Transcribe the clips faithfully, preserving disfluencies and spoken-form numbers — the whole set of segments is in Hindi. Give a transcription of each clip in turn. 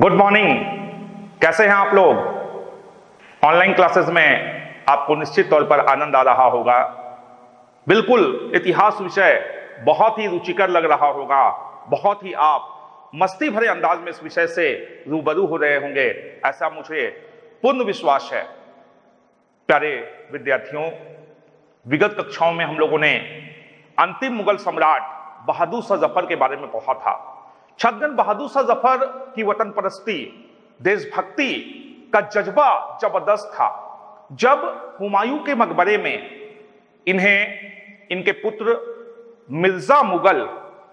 Good morning. कैसे हैं आप लोग? ऑनलाइन क्लासेस में आपको निश्चित तौर पर आनंद आ रहा होगा। बिल्कुल इतिहास विषय बहुत ही रुचिकर लग रहा होगा। बहुत ही आप मस्ती भरे अंदाज में इस विषय से रूबरू हो रहे होंगे, ऐसा मुझे पूर्ण विश्वास है। प्यारे विद्यार्थियों, विगत कक्षाओं में हम लोगों ने अंतिम मुगल सम्राट बहादुर शाह जफर के बारे में पढ़ा था। छात्रगण, बहादुर शाह जफर की वतन परस्ती, देशभक्ति का जज्बा जबरदस्त था। जब हुमायूं के मकबरे में इन्हें इनके पुत्र मिर्जा मुगल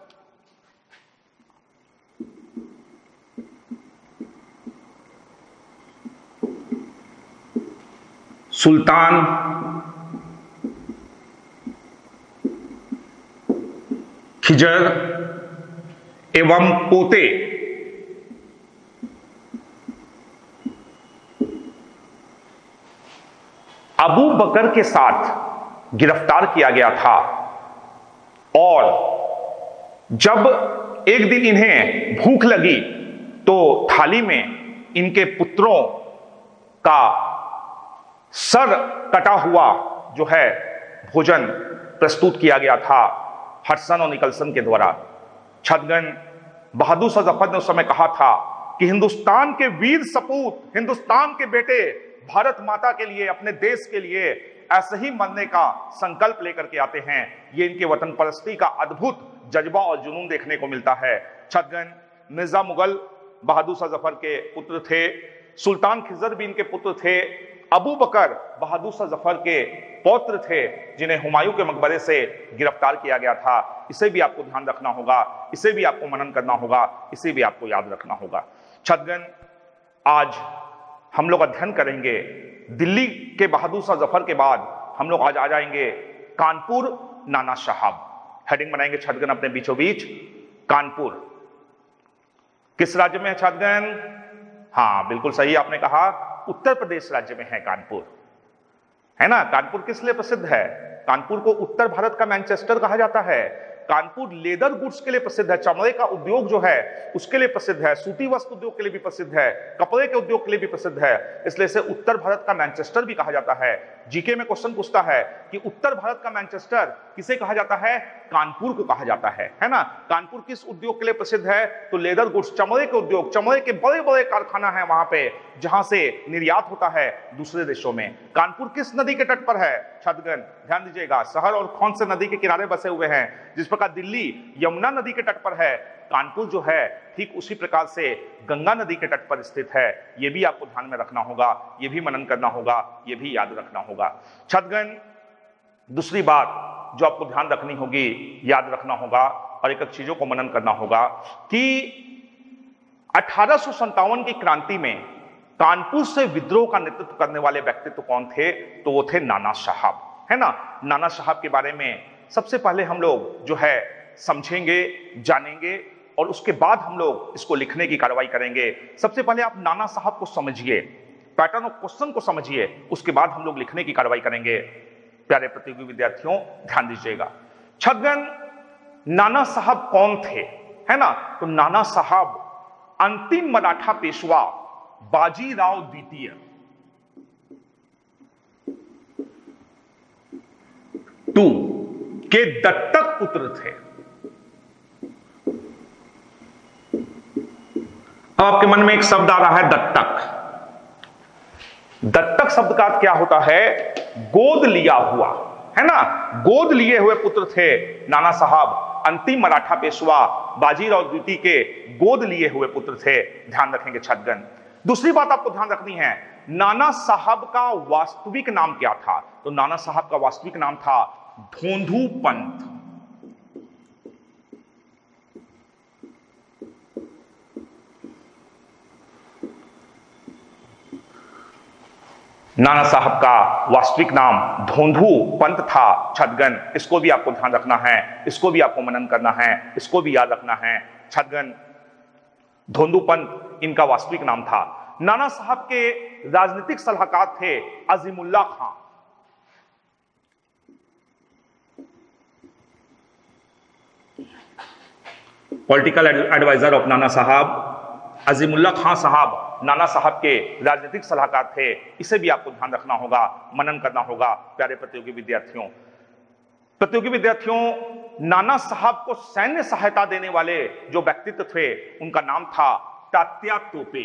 सुल्तान खिजर एवं पोते अबू बकर के साथ गिरफ्तार किया गया था और जब एक दिन इन्हें भूख लगी तो थाली में इनके पुत्रों का सर कटा हुआ जो है भोजन प्रस्तुत किया गया था हडसन और निकलसन के द्वारा। छात्रगण, बहादुर शाह जफर ने उस समय कहा था कि हिंदुस्तान के वीर सपूत, हिंदुस्तान के बेटे भारत माता के लिए, अपने देश के लिए ऐसे ही मरने का संकल्प लेकर के आते हैं। ये इनके वतन परस्ती का अद्भुत जज्बा और जुनून देखने को मिलता है। छात्रगण, मिर्जा मुगल बहादुर शाह जफर के पुत्र थे, सुल्तान खिजर भी इनके पुत्र थे, अबू बकर बहादुर शाह जफर के पौत्र थे जिन्हें हुमायूं के मकबरे से गिरफ्तार किया गया था। इसे भी आपको ध्यान रखना होगा, इसे भी आपको मनन करना होगा, इसे भी आपको याद रखना होगा। छात्रगण, आज हम लोग अध्ययन करेंगे दिल्ली के बहादुर शाह जफर के बाद हम लोग आज आ जाएंगे कानपुर नाना साहब। हेडिंग बनाएंगे छात्रगण अपने बीचों बीच, कानपुर किस राज्य में है छात्रगण? हाँ, बिल्कुल सही आपने कहा, उत्तर प्रदेश राज्य में है कानपुर, है ना। कानपुर किस लिए प्रसिद्ध है? कानपुर को उत्तर भारत का मैनचेस्टर कहा जाता है। कानपुर लेदर गुड्स के लिए प्रसिद्ध है, चमड़े का उद्योग जो है उसके लिए प्रसिद्ध है, सूती वस्त्र उद्योग के लिए भी प्रसिद्ध है, कपड़े के उद्योग के लिए भी प्रसिद्ध है। इसलिए इसे उत्तर भारत का मैनचेस्टर भी कहा जाता है। जीके में क्वेश्चन पूछता है कि उत्तर भारत का मैनचेस्टर किसे कहा जाता है? कानपुर को कहा जाता है, है ना। कानपुर किस उद्योग के लिए प्रसिद्ध है? तो लेदर गुड्स, चमड़े के उद्योग, चमड़े के बड़े बड़े कारखाना है वहां पे जहां से निर्यात होता है दूसरे देशों में। कानपुर किस नदी के तट पर है? छात्रगण ध्यान दीजिएगा, शहर और कौन से नदी के किनारे बसे हुए हैं? जिस प्रकार दिल्ली यमुना नदी के तट पर है, कानपुर जो है ठीक उसी प्रकार से गंगा नदी के तट पर स्थित है। यह भी आपको ध्यान में रखना होगा, यह भी मनन करना होगा, यह भी याद रखना होगा। छात्रगण, दूसरी बात जो आपको ध्यान रखनी होगी, याद रखना होगा और एक एक चीजों को मनन करना होगा कि अठारह सौ संतावन की क्रांति में कानपुर से विद्रोह का नेतृत्व करने वाले व्यक्तित्व कौन थे? तो वो थे नाना साहब, है ना। नाना साहब के बारे में सबसे पहले हम लोग जो है समझेंगे, जानेंगे और उसके बाद हम लोग इसको लिखने की कार्रवाई करेंगे। सबसे पहले आप नाना साहब को समझिए, पैटर्न ऑफ क्वेश्चन को समझिए, उसके बाद हम लोग लिखने की कार्रवाई करेंगे। प्यारे प्रतियोगी विद्यार्थियों, ध्यान दीजिएगा। छात्रगण, नाना साहब कौन थे, है ना। तो नाना साहब अंतिम मराठा पेशवा बाजीराव द्वितीय टू के दत्तक पुत्र थे। अब आपके मन में एक शब्द आ रहा है, दत्तक। दत्तक शब्द का अर्थ क्या होता है? गोद लिया हुआ, है ना। गोद लिए हुए पुत्र थे नाना साहब, अंतिम मराठा पेशवा बाजीराव द्वितीय के गोद लिए हुए पुत्र थे। ध्यान रखेंगे छात्रगण। दूसरी बात आपको ध्यान रखनी है, नाना साहब का वास्तविक नाम क्या था? तो नाना साहब का वास्तविक नाम था धोंधू पंत। नाना साहब का वास्तविक नाम धोंधू पंत था। छात्रगण, इसको भी आपको ध्यान रखना है, इसको भी आपको मनन करना है, इसको भी याद रखना है। छात्रगण, धोंधू पंत इनका वास्तविक नाम था। नाना साहब के राजनीतिक सलाहकार थे Azimullah Khan. Political advisor of Nana Sahab Azimullah Khan साहब नाना साहब के राजनीतिक सलाहकार थे, इसे भी आपको ध्यान रखना होगा, मनन करना होगा। प्यारे प्रतियोगी विद्यार्थियों प्रतियोगी विद्यार्थियों नाना साहब को सैन्य सहायता देने वाले जो व्यक्तित्व थे उनका नाम था तात्या तोपे।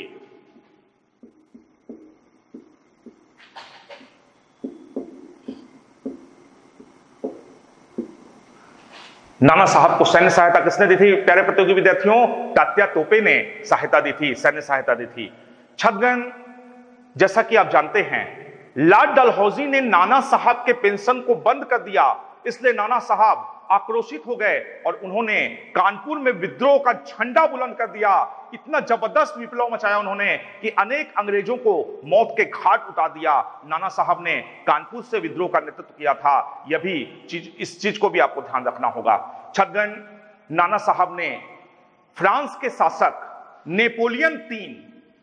नाना साहब को सैन्य सहायता किसने दी थी प्यारे प्रतियोगी विद्यार्थियों? तात्या तोपे ने सहायता दी थी, सैन्य सहायता दी थी। छात्रगण, जैसा कि आप जानते हैं, लॉर्ड डलहौजी ने नाना साहब के पेंशन को बंद कर दिया, इसलिए नाना साहब आक्रोशित हो गए और उन्होंने कानपुर में विद्रोह का झंडा बुलंद कर दिया। इतना जबरदस्त विप्लव मचाया उन्होंने कि अनेक अंग्रेजों को मौत के घाट उतार दिया। नाना साहब ने कानपुर से विद्रोह का नेतृत्व किया था। यह भी चीज, इस चीज को भी आपको ध्यान रखना होगा। छात्रगण, नाना साहब ने फ्रांस के शासक नेपोलियन तीन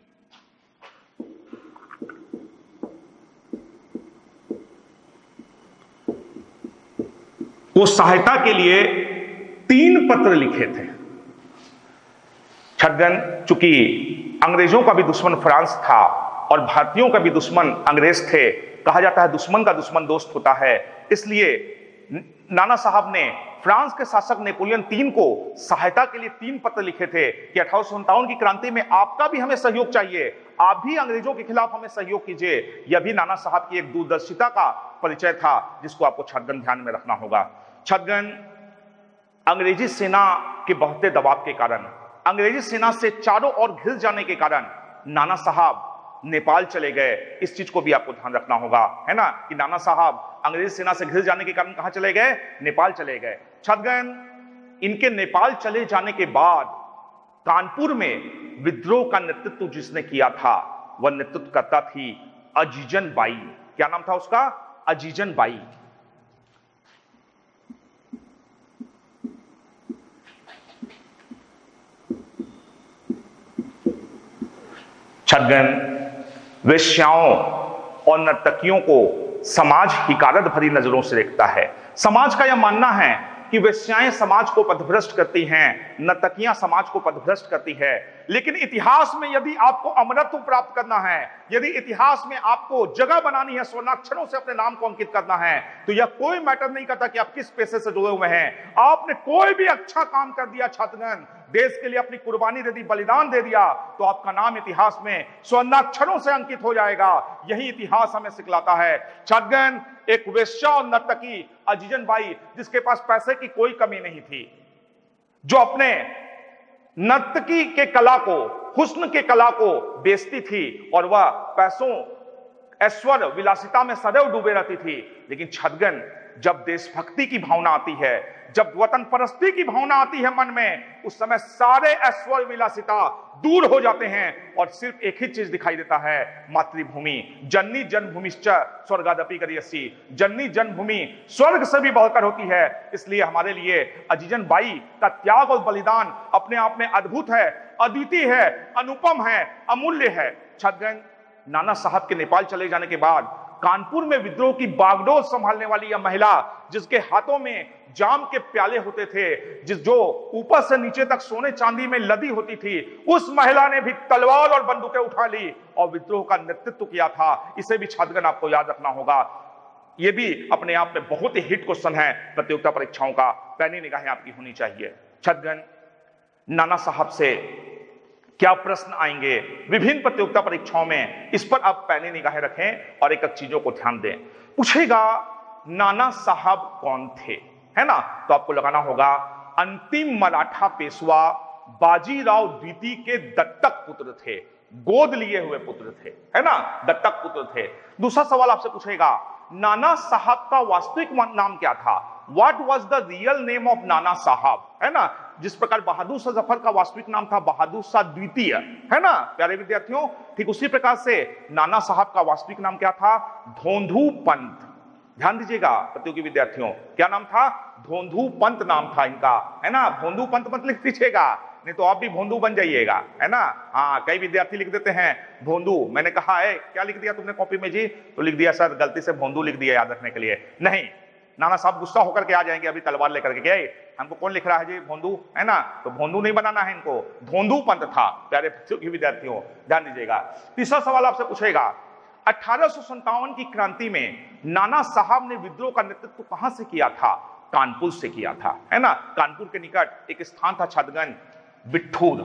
को सहायता के लिए तीन पत्र लिखे थे। छात्रगण, चूंकि अंग्रेजों का भी दुश्मन फ्रांस था और भारतीयों का भी दुश्मन अंग्रेज थे, कहा जाता है दुश्मन का दुश्मन दोस्त होता है, इसलिए नाना साहब ने फ्रांस के शासक नेपोलियन तीन को सहायता के लिए तीन पत्र लिखे थे कि अठारह सौ सत्तावन की क्रांति में आपका भी हमें सहयोग चाहिए, आप भी अंग्रेजों के खिलाफ हमें सहयोग कीजिए। यह भी नाना साहब की एक दूरदर्शिता का परिचय था, जिसको आपको छात्रगण ध्यान में रखना होगा। छात्रगण, अंग्रेजी सेना के बढ़ते दबाव के कारण, अंग्रेजी सेना से चारों ओर घिर जाने के कारण नाना साहब नेपाल चले गए। इस चीज को भी आपको ध्यान रखना होगा, है ना, कि नाना साहब अंग्रेजी सेना से घिर जाने के कारण कहां चले गए? नेपाल चले गए। छात्रगण, इनके नेपाल चले जाने के बाद कानपुर में विद्रोह का नेतृत्व जिसने किया था वह नेतृत्व करता थी अजीजन बाई। क्या नाम था उसका? अजीजन बाई। छात्रगण, वेश्याओं और नर्तकियों को समाज हिकारत भरी नजरों से देखता है। समाज का यह मानना है कि वेश्याएं समाज को पथभ्रष्ट करती हैं, नर्तकियां समाज को पथभ्रष्ट करती है। लेकिन इतिहास में यदि आपको अमरत्व प्राप्त करना है, यदि इतिहास में आपको जगह बनानी है, स्वर्णाक्षरों से अपने नाम को अंकित करना है, तो यह कोई मैटर नहीं करता कि आप किस पेशे से जुड़े हुए हैं। आपने कोई भी अच्छा काम कर दिया छात्रगण, देश के लिए अपनी कुर्बानी दे दी, बलिदान दे दिया, तो आपका नाम इतिहास में स्वर्णाक्षरों से अंकित हो जाएगा। यही इतिहास हमें सिखलाता है। छात्रगण, एक वेश्या और नर्तकी अजीजन बाई, जिसके पास पैसे की कोई कमी नहीं थी, जो अपने नर्तकी के कला को, हुस्न के कला को बेचती थी और वह पैसों, ऐश्वर्य, विलासिता में सदैव डूबे रहती थी। लेकिन छात्रगण, जब देशभक्ति की भावना आती है, जब वतन परस्ती की भावना आती है मन में, उस समय सारे ऐश्वर्य विलासिता दूर हो जाते हैं और सिर्फ एक ही चीज दिखाई देता है, मातृभूमि। जननी जन्मभूमिश्च स्वर्गादपि गरीयसी। जननी जन्मभूमि स्वर्ग से भी बढ़कर होती है। इसलिए हमारे लिए अजीजन बाई का त्याग और बलिदान अपने आप में अद्भुत है, अद्वितीय है, अनुपम है, अमूल्य है। छात्रगण, नाना साहब के नेपाल चले जाने के बाद कानपुर में विद्रोह की बागडोर संभालने वाली यह महिला, जिसके हाथों में जाम के प्याले होते थे, जिस जो ऊपर से नीचे तक सोने चांदी में लदी होती थी, उस महिला ने भी तलवार और बंदूकें उठा ली और विद्रोह का नेतृत्व किया था। इसे भी छात्रगण आपको याद रखना होगा। यह भी अपने आप में बहुत ही हिट क्वेश्चन है प्रतियोगिता परीक्षाओं का, पैनी निगाहें आपकी होनी चाहिए। छात्रगण, नाना साहब से क्या प्रश्न आएंगे विभिन्न प्रतियोगिता परीक्षाओं में, इस पर आप पैनी निगाहें रखें और एक एक चीजों को ध्यान दें। पूछेगा नाना साहब कौन थे, है ना, तो आपको लगाना होगा अंतिम मराठा पेशवा बाजीराव द्वितीय के दत्तक पुत्र थे, गोद लिए हुए पुत्र थे, है ना, दत्तक पुत्र थे। दूसरा सवाल आपसे पूछेगा नाना साहब का वास्तविक नाम क्या था? What was the real name of नाना साहब, है ना। जिस प्रकार बहादुर शाह जफर का वास्तविक नाम था बहादुर शाह द्वितीय, है ना प्यारे विद्यार्थियों, ठीक उसी प्रकार से नाना साहब का वास्तविक नाम क्या था? धोंधू पंत। ध्यान दीजिएगा प्रतियोगी विद्यार्थियों, क्या नाम था? धोंधू पंत नाम था इनका, है ना। भोंदू पंत मत लिख दीजिएगा, नहीं तो आप भी भोंदू बन जाइएगा, है ना। हाँ, कई विद्यार्थी लिख देते हैं भोंदू। मैंने कहा है क्या लिख दिया तुमने कॉपी में जी? तो लिख दिया सर गलती से भोंदू लिख दिया, याद रखने के लिए नहीं। नाना साहब गुस्सा होकर के आ जाएंगे अभी तलवार लेकर के, क्या हमको कौन लिख रहा है जी, भोंदू है ना, तो भोंदू नहीं बनाना है इनको, धोंदू पंत था। प्यारे बच्चों की विद्यार्थियों ध्यान दीजिएगा। तीसरा सवाल आपसे पूछेगा, अठारह सौ संतावन की क्रांति में नाना साहब ने विद्रोह का नेतृत्व कहां से किया था? कानपुर से किया था, है ना। कानपुर के निकट एक स्थान था छदगन, बिट्ठूर,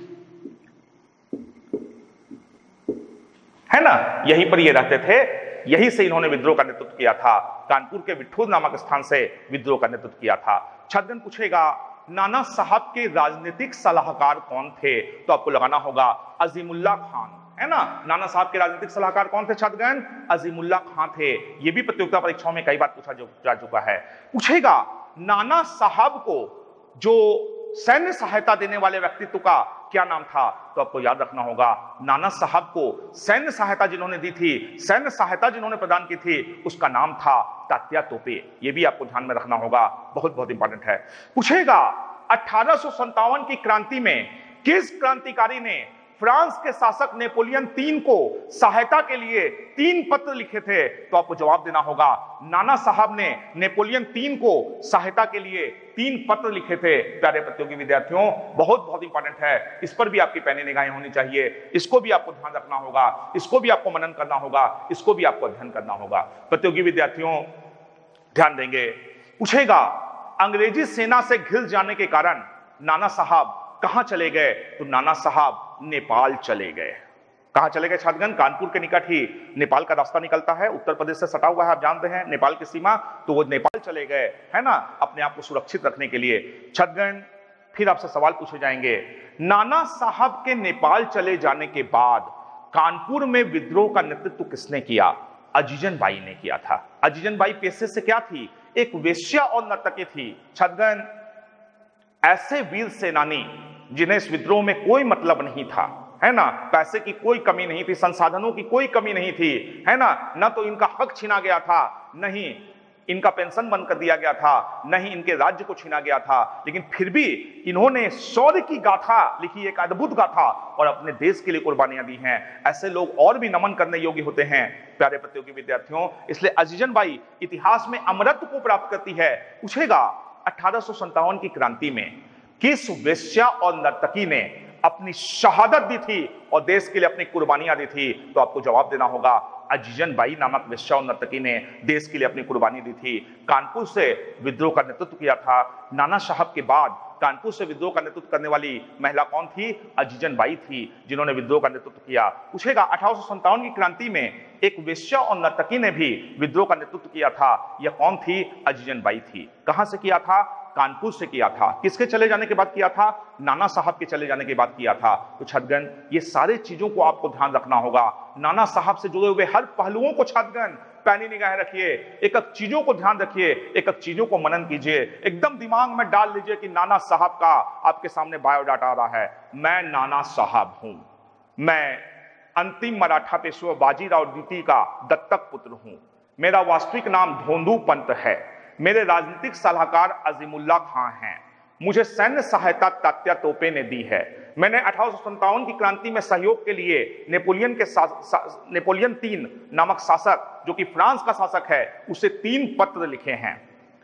है ना, यहीं पर ये रहते थे, यहीं से इन्होंने विद्रोह का नेतृत्व किया था। कानपुर के बिट्ठूर नामक स्थान से विद्रोह का नेतृत्व किया था। छदगन पूछेगा, नाना साहब के राजनीतिक सलाहकार कौन थे? तो आपको लगाना होगा अजीमुल्लाह खान, है ना। नाना साहब के राजनीतिक सलाहकार कौन थे? छदगन अजीमुल्लाह खान थे। यह भी प्रतियोगिता परीक्षाओं में कई बार पूछा जा चुका है। पूछेगा, नाना साहब को जो सैन्य सहायता देने वाले व्यक्तित्व का क्या नाम था? तो आपको याद रखना होगा, नाना साहब को सैन्य सहायता जिन्होंने दी थी, सैन्य सहायता जिन्होंने प्रदान की थी, उसका नाम था तात्या तोपे। यह भी आपको ध्यान में रखना होगा, बहुत बहुत इंपॉर्टेंट है। पूछेगा, अठारह सौ संतावन की क्रांति में किस क्रांतिकारी ने फ्रांस के शासक नेपोलियन तीन को सहायता के लिए तीन पत्र लिखे थे? तो आपको जवाब देना होगा, नाना साहब ने नेपोलियन तीन को सहायता के लिए तीन पत्र लिखे थे। प्यारे प्रतियोगी विद्यार्थियों, बहुत बहुत इंपॉर्टेंट है, इस पर भी आपकी पैनी निगाहें होनी चाहिए, इसको भी आपको ध्यान रखना होगा, इसको भी आपको मनन करना होगा, इसको भी आपको अध्ययन करना होगा। प्रतियोगी विद्यार्थियों ध्यान देंगे। पूछेगा, अंग्रेजी सेना से घिर जाने के कारण नाना साहब कहां चले गए? तो नाना साहब नेपाल चले गए। कहां चले गए छात्रगण? कानपुर के निकट ही नेपाल का रास्ता निकलता है, उत्तर प्रदेश से सटा हुआ है, आप जानते हैं नेपाल की सीमा, तो वो नेपाल चले गए, है ना, अपने आप को सुरक्षित रखने के लिए। छात्रगण फिर आपसे सवाल पूछे जाएंगे, नाना साहब के नेपाल चले जाने के बाद कानपुर में विद्रोह का नेतृत्व किसने किया? अजीजन बाई ने किया था। अजीजन बाई पेशे से क्या थी? एक वेश्या और नर्तकी थी। छात्रगण, ऐसे वीर सेनानी जिन्हें इस विद्रोह में कोई मतलब नहीं था, है ना, पैसे की कोई कमी नहीं थी, संसाधनों की कोई कमी नहीं थी, है ना, न तो इनका हक छीना गया था, नहीं इनका पेंशन बंद कर दिया गया था, नहीं इनके राज्य को छीना गया था, लेकिन फिर भी इन्होंने शौर्य की गाथा लिखी, एक अद्भुत गाथा, और अपने देश के लिए कुर्बानियां दी हैं। ऐसे लोग और भी नमन करने योग्य होते हैं प्यारे प्रतियोगी विद्यार्थियों, इसलिए अजीजन बाई इतिहास में अमरत्व को प्राप्त करती है। पूछेगा, अठारह सौ संतावन की क्रांति में किस वेश्या और नर्तकी ने अपनी शहादत दी थी और देश के लिए अपनी कुर्बानियां दी थी? तो आपको जवाब देना होगा, अजीजन बाई नामक वेश्या और नर्तकी ने देश के लिए अपनी कुर्बानी दी थी। कानपुर से विद्रोह का नेतृत्व किया था। नाना साहब के बाद कानपुर से विद्रोह का नेतृत्व करने वाली महिला कौन थी? अजीजन बाई थी, जिन्होंने विद्रोह का नेतृत्व किया। पूछेगा, अठारह सौ संतावन की क्रांति में एक वेश्या और नर्तकी ने भी विद्रोह का नेतृत्व किया था, यह कौन थी? अजीजन बाई थी। कहां से किया था? कानपुर से किया था। किसके चले जाने के बाद किया था? नाना साहब के चले जाने के बाद किया था। तो छात्रगण, ये सारे चीजों को आपको ध्यान रखना होगा। नाना साहब से जुड़े हुए हर पहलुओं को छात्रगण पैनी निगाहें रखिए, एक एक चीजों को ध्यान रखिए, एक एक चीजों को मनन कीजिए, एकदम दिमाग में डाल लीजिए कि नाना साहब का आपके सामने बायोडाटा आ रहा है। मैं नाना साहब हूं, मैं अंतिम मराठा पेशवा बाजीराव द्वितीय का दत्तक पुत्र हूं, मेरा वास्तविक नाम धोंदू पंत है, मेरे राजनीतिक सलाहकार अजीमुल्लाह खान हैं, मुझे सैन्य सहायता तात्या तोपे ने दी है, मैंने अठारह सौ संतावन की क्रांति में सहयोग के लिए नेपोलियन के नेपोलियन तीन नामक शासक, जो कि फ्रांस का शासक है, उसे तीन पत्र लिखे हैं।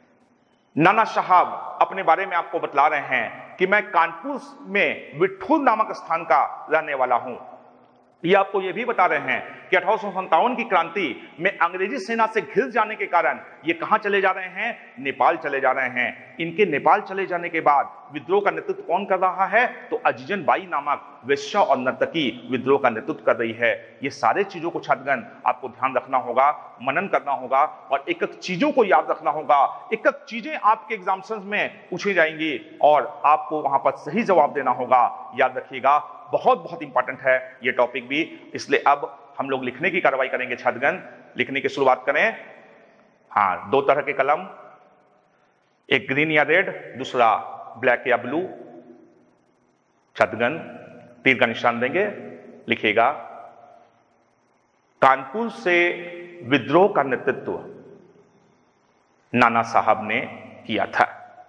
नाना साहब अपने बारे में आपको बतला रहे हैं कि मैं कानपुर में बिट्ठूर नामक स्थान का रहने वाला हूं। ये आपको ये भी बता रहे हैं कि अठारह सौ संतावन की क्रांति में अंग्रेजी सेना से घिर जाने के कारण ये कहां चले जा रहे हैं? नेपाल चले जा रहे हैं। इनके नेपाल चले जाने के बाद विद्रोह का नेतृत्व कौन कर रहा है? तो अजीजन बाई नामक वेश्या और नर्तकी विद्रोह का नेतृत्व कर रही है। ये सारे चीजों को छात्रगण आपको ध्यान रखना होगा, मनन करना होगा, और एक एक चीजों को याद रखना होगा। एक एक चीजें आपके एग्जामिनेशन में पूछी जाएंगी और आपको वहां पर सही जवाब देना होगा। याद रखिएगा, बहुत बहुत इंपॉर्टेंट है ये टॉपिक भी। इसलिए अब हम लोग लिखने की कार्रवाई करेंगे छात्रगण। लिखने की शुरुआत करें। हाँ, दो तरह के कलम, एक ग्रीन या रेड, दूसरा ब्लैक या ब्लू। छात्रगण तीर का निशान देंगे, लिखिएगा, कानपुर से विद्रोह का नेतृत्व नाना साहब ने किया था।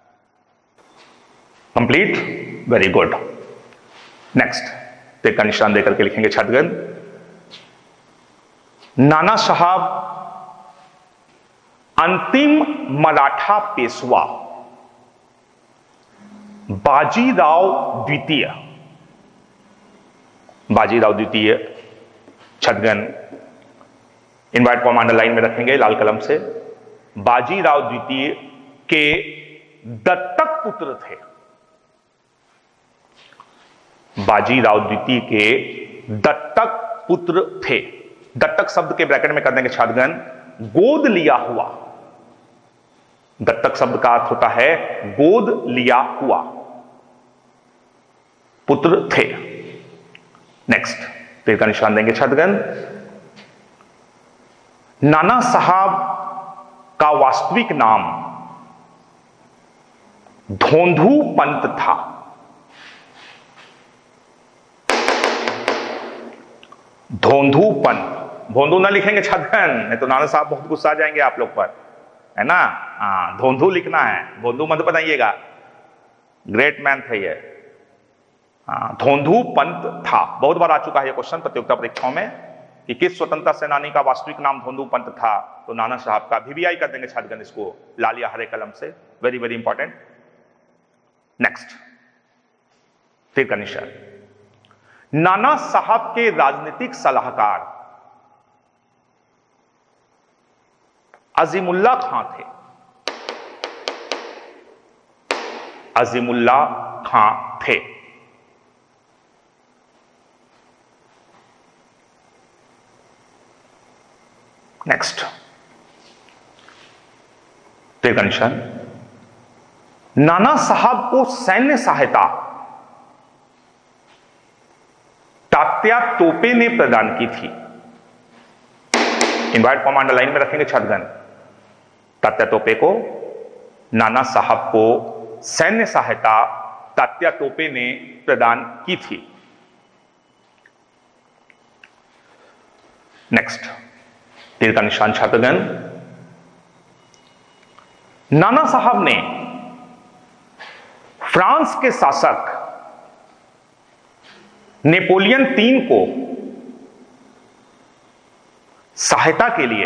Complete, very good. नेक्स्ट, तीर का निशान देकर के लिखेंगे छात्रगण, नाना साहब अंतिम मराठा पेशवा बाजीराव द्वितीय, बाजीराव द्वितीय, छदगन इनवर्ट कॉमा अंडरलाइन में रखेंगे लाल कलम से। बाजीराव द्वितीय के दत्तक पुत्र थे, बाजीराव द्वितीय के दत्तक पुत्र थे। दत्तक शब्द के ब्रैकेट में कर देंगे छात्रगण गोद लिया हुआ। दत्तक शब्द का अर्थ होता है गोद लिया हुआ, पुत्र थे। नेक्स्ट तीर का निशान देंगे छात्रगण। नाना साहब का वास्तविक नाम धोंधू पंत था। धोंधू पंत, धोंधू ना लिखेंगे छात्रगण, नहीं तो नाना साहब बहुत गुस्सा आ जाएंगे आप लोग पर, है ना। हाँ, धोंधू लिखना है, धोंधू मत बनाइएगा, ग्रेट मैन थे ये। हाँ, धोंधू पंत था। बहुत बार आ चुका है ये क्वेश्चन प्रतियोगिता परीक्षाओं में कि किस स्वतंत्रता सेनानी का वास्तविक नाम धोंधू पंत था, तो नाना साहब का। वीवीआई कर देंगे छात्रगण इसको लाल या हरे कलम से, वेरी वेरी इंपॉर्टेंट। नेक्स्ट फिर का निशान। नाना साहब के राजनीतिक सलाहकार अजीमुल्ला खां थे। अजीमुल्ला खां थे। नेक्स्ट फिर का निशान। नाना साहब को सैन्य सहायता तात्या तोपे ने प्रदान की थी। इनवर्ट कॉमा अंडरलाइन में रखेंगे छात्रगण। तात्या तोपे को, नाना साहब को सैन्य सहायता तात्या तोपे ने प्रदान की थी। नेक्स्ट तीर का निशान छात्रगण। नाना साहब ने फ्रांस के शासक नेपोलियन तीन को सहायता के लिए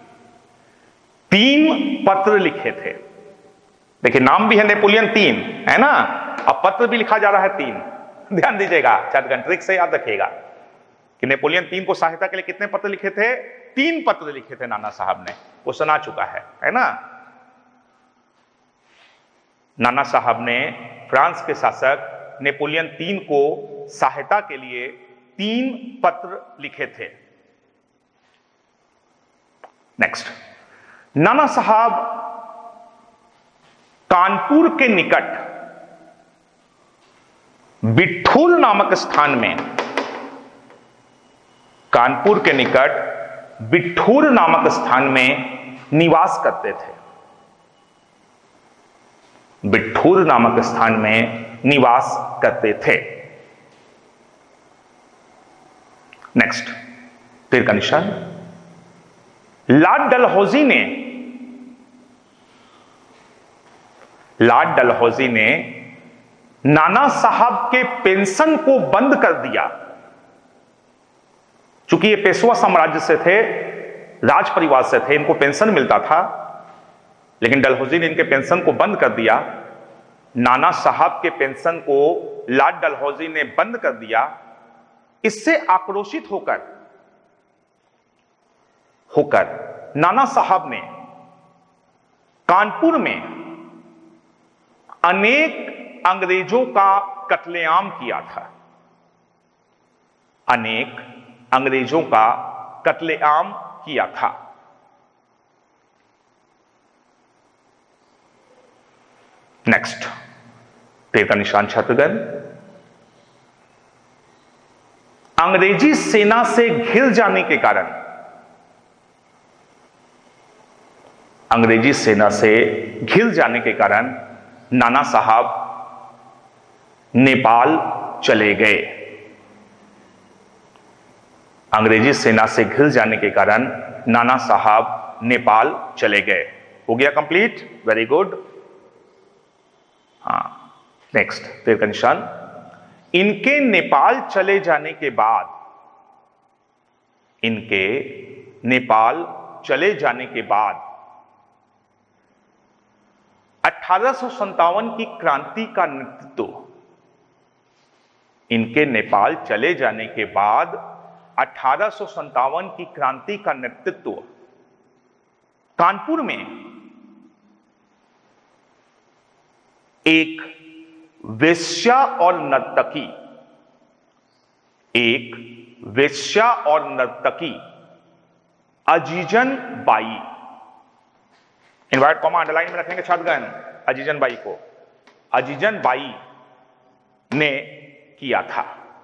तीन पत्र लिखे थे। देखिए नाम भी है नेपोलियन तीन, है ना, अब पत्र भी लिखा जा रहा है तीन। ध्यान दीजिएगा छात्रगण, ट्रिक से याद रखिएगा कि नेपोलियन तीन को सहायता के लिए कितने पत्र लिखे थे? तीन पत्र लिखे थे नाना साहब ने। क्वेश्चन आ चुका है, है ना। नाना साहब ने फ्रांस के शासक नेपोलियन तीन को सहायता के लिए तीन पत्र लिखे थे। नेक्स्ट, नाना साहब कानपुर के निकट बिठूर नामक स्थान में, कानपुर के निकट बिठूर नामक स्थान में निवास करते थे। बिठूर नामक स्थान में निवास करते थे। नेक्स्ट तीर का निशान। लॉर्ड डलहौजी ने लॉर्ड डलहौजी ने नाना साहब के पेंशन को बंद कर दिया। चूंकि ये पेशवा साम्राज्य से थे, राज परिवार से थे, इनको पेंशन मिलता था, लेकिन डलहौजी ने इनके पेंशन को बंद कर दिया। नाना साहब के पेंशन को लॉर्ड डलहौजी ने बंद कर दिया। इससे आक्रोशित होकर होकर नाना साहब ने कानपुर में अनेक अंग्रेजों का कत्लेआम किया था। अनेक अंग्रेजों का कत्लेआम किया था। नेक्स्ट तीर का निशान छात्रगण। अंग्रेजी सेना से घिर जाने के कारण अंग्रेजी सेना से घिर जाने के कारण नाना साहब नेपाल चले गए। अंग्रेजी सेना से घिर जाने के कारण नाना साहब नेपाल चले गए। हो गया कंप्लीट, वेरी गुड। हाँ, नेक्स्ट तीर का निशान। इनके नेपाल चले जाने के बाद इनके नेपाल चले जाने के बाद अठारह सौ संतावन की क्रांति का नेतृत्व इनके नेपाल चले जाने के बाद अठारह सौ संतावन की क्रांति का नेतृत्व कानपुर में एक वेश्या और नर्तकी एक वेश्या और नर्तकी Azizan Bai, invert comma underline में रखेंगे छात्रगण, अजीजन बाई को अजीजन बाई ने किया था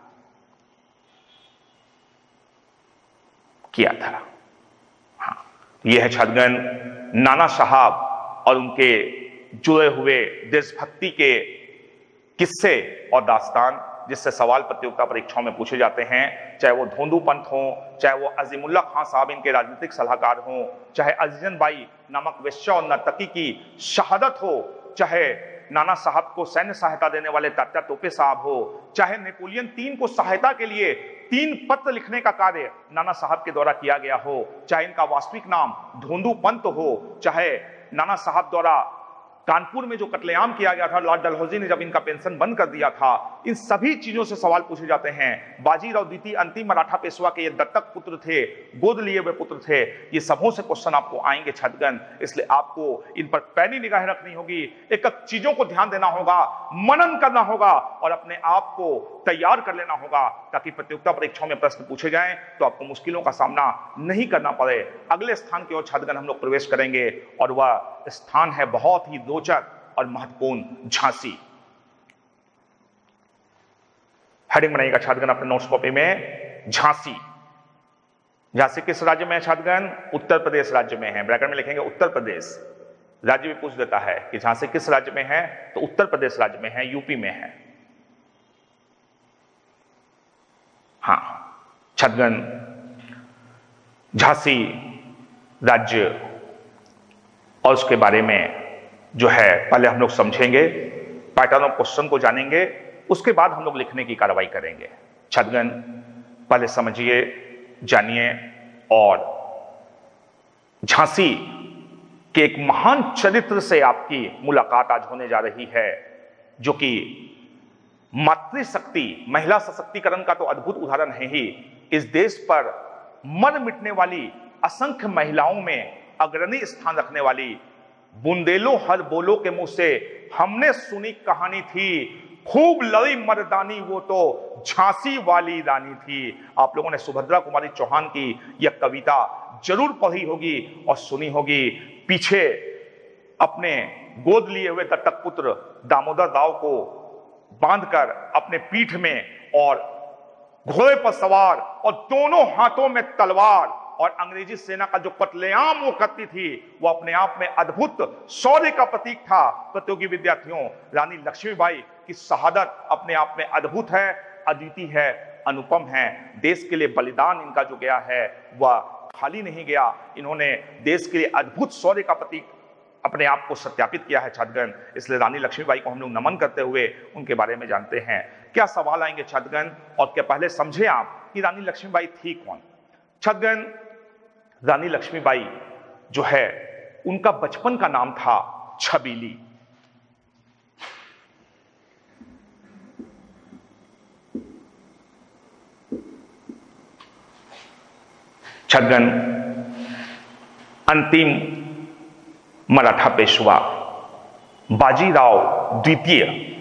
किया था हाँ, यह है छात्रगण नाना साहब और उनके जुड़े हुए देशभक्ति के किस्से और दास्तान, जिससे सवाल प्रतियोगिता परीक्षाओं में पूछे जाते हैं, चाहे वो धोंदू पंत हो, चाहे वो अजीमुल्ला खान साहब इनके राजनीतिक सलाहकार हो, चाहे अजीजन बाई नामक वेश्या और नर्तकी की शहादत हो, चाहे नाना साहब को सैन्य सहायता देने वाले तात्या टोपे साहब हो, चाहे नेपोलियन तीन को सहायता के लिए तीन पत्र लिखने का कार्य नाना साहब के द्वारा किया गया हो, चाहे इनका वास्तविक नाम धोंदू पंत हो, चाहे नाना साहब द्वारा कानपुर में जो कत्लेआम किया गया था, लॉर्ड डलहौजी ने जब इनका पेंशन बंद कर दिया था, इन सभी चीजों से सवाल पूछे जाते हैं। बाजीराव द्वितीय अंतिम मराठा पेशवा के ये दत्तक पुत्र थे, गोद लिए हुए पुत्र थे, ये सबों से क्वेश्चन आपको आएंगे छात्रगण, इसलिए आपको इन पर पैनी निगाह रखनी होगी, एक एक चीजों को ध्यान देना होगा, मनन करना होगा और अपने आप को तैयार कर लेना होगा, ताकि प्रतियोगिता परीक्षाओं में प्रश्न पूछे जाएं तो आपको मुश्किलों का सामना नहीं करना पड़े। अगले स्थान की ओर छात्रगण हम लोग प्रवेश करेंगे और वह स्थान है बहुत ही रोचक और महत्वपूर्ण, झांसी। हेडिंग बनाइएगा छात्रगण अपने नोट्स कॉपी में, झांसी। झांसी किस राज्य में है छात्रगण? उत्तर प्रदेश राज्य में है। ब्रैकेट में लिखेंगे उत्तर प्रदेश। राज्य भी पूछ देता है कि झांसी किस राज्य में है, तो उत्तर प्रदेश राज्य में है, यूपी में है। हाँ छात्रगण, झांसी राज्य और उसके बारे में जो है पहले हम लोग समझेंगे, पैटर्न ऑफ क्वेश्चन को जानेंगे, उसके बाद हम लोग लिखने की कार्रवाई करेंगे। छात्रगण पहले समझिए, जानिए और झांसी के एक महान चरित्र से आपकी मुलाकात आज होने जा रही है, जो कि मातृशक्ति, महिला सशक्तिकरण का तो अद्भुत उदाहरण है ही। इस देश पर मर मिटने वाली असंख्य महिलाओं में अग्रणी स्थान रखने वाली बुंदेलो हर बोलो के मुंह से हमने सुनी कहानी थी, खूब लड़ी मर्दानी वो तो झांसी वाली रानी थी। आप लोगों ने सुभद्रा कुमारी चौहान की यह कविता जरूर पढ़ी होगी और सुनी होगी। पीछे अपने गोद लिए हुए दत्तक पुत्र दामोदर राव को बांधकर अपने पीठ में और घोड़े पर सवार और दोनों हाथों में तलवार, और अंग्रेजी सेना का जो कत्लेआम वो करती थी, वो अपने आप में अद्भुत शौर्य का प्रतीक था। प्रतियोगी विद्यार्थियों, रानी लक्ष्मीबाई की शहादत अपने आप में अद्भुत है, अद्वितीय है, अनुपम है। देश के लिए बलिदान इनका जो गया है वह खाली नहीं गया। इन्होंने देश के लिए अद्भुत शौर्य का प्रतीक अपने आप को सत्यापित किया है छात्रगण। इसलिए रानी लक्ष्मीबाई को हम लोग नमन करते हुए उनके बारे में जानते हैं। क्या सवाल आएंगे छात्रगण, और क्या पहले समझे आप कि रानी लक्ष्मीबाई थी कौन? छात्रगण, रानी लक्ष्मीबाई जो है, उनका बचपन का नाम था छबीली। छात्रगण, अंतिम मराठा पेशवा बाजीराव द्वितीय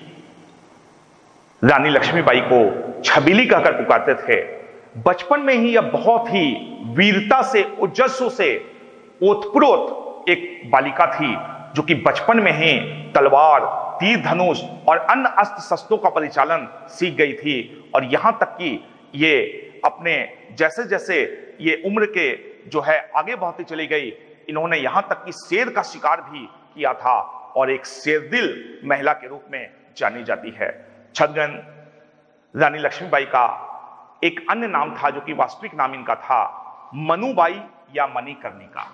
रानी लक्ष्मीबाई को छबीली कहकर पुकारते थे। बचपन में ही यह बहुत ही वीरता से, ओजस्व से ओतप्रोत एक बालिका थी, जो कि बचपन में ही तलवार, तीर धनुष और अन्य अस्त्र शस्त्रों का परिचालन सीख गई थी। और यहां तक कि ये अपने जैसे जैसे ये उम्र के जो है आगे बढ़ती चली गई, इन्होंने यहां तक कि शेर का शिकार भी किया था और एक शेरदिल महिला के रूप में जानी जाती है। छात्रगण, रानी लक्ष्मीबाई का एक अन्य नाम था, जो कि वास्तविक नाम इनका था मनुबाई या मणिकर्णिका।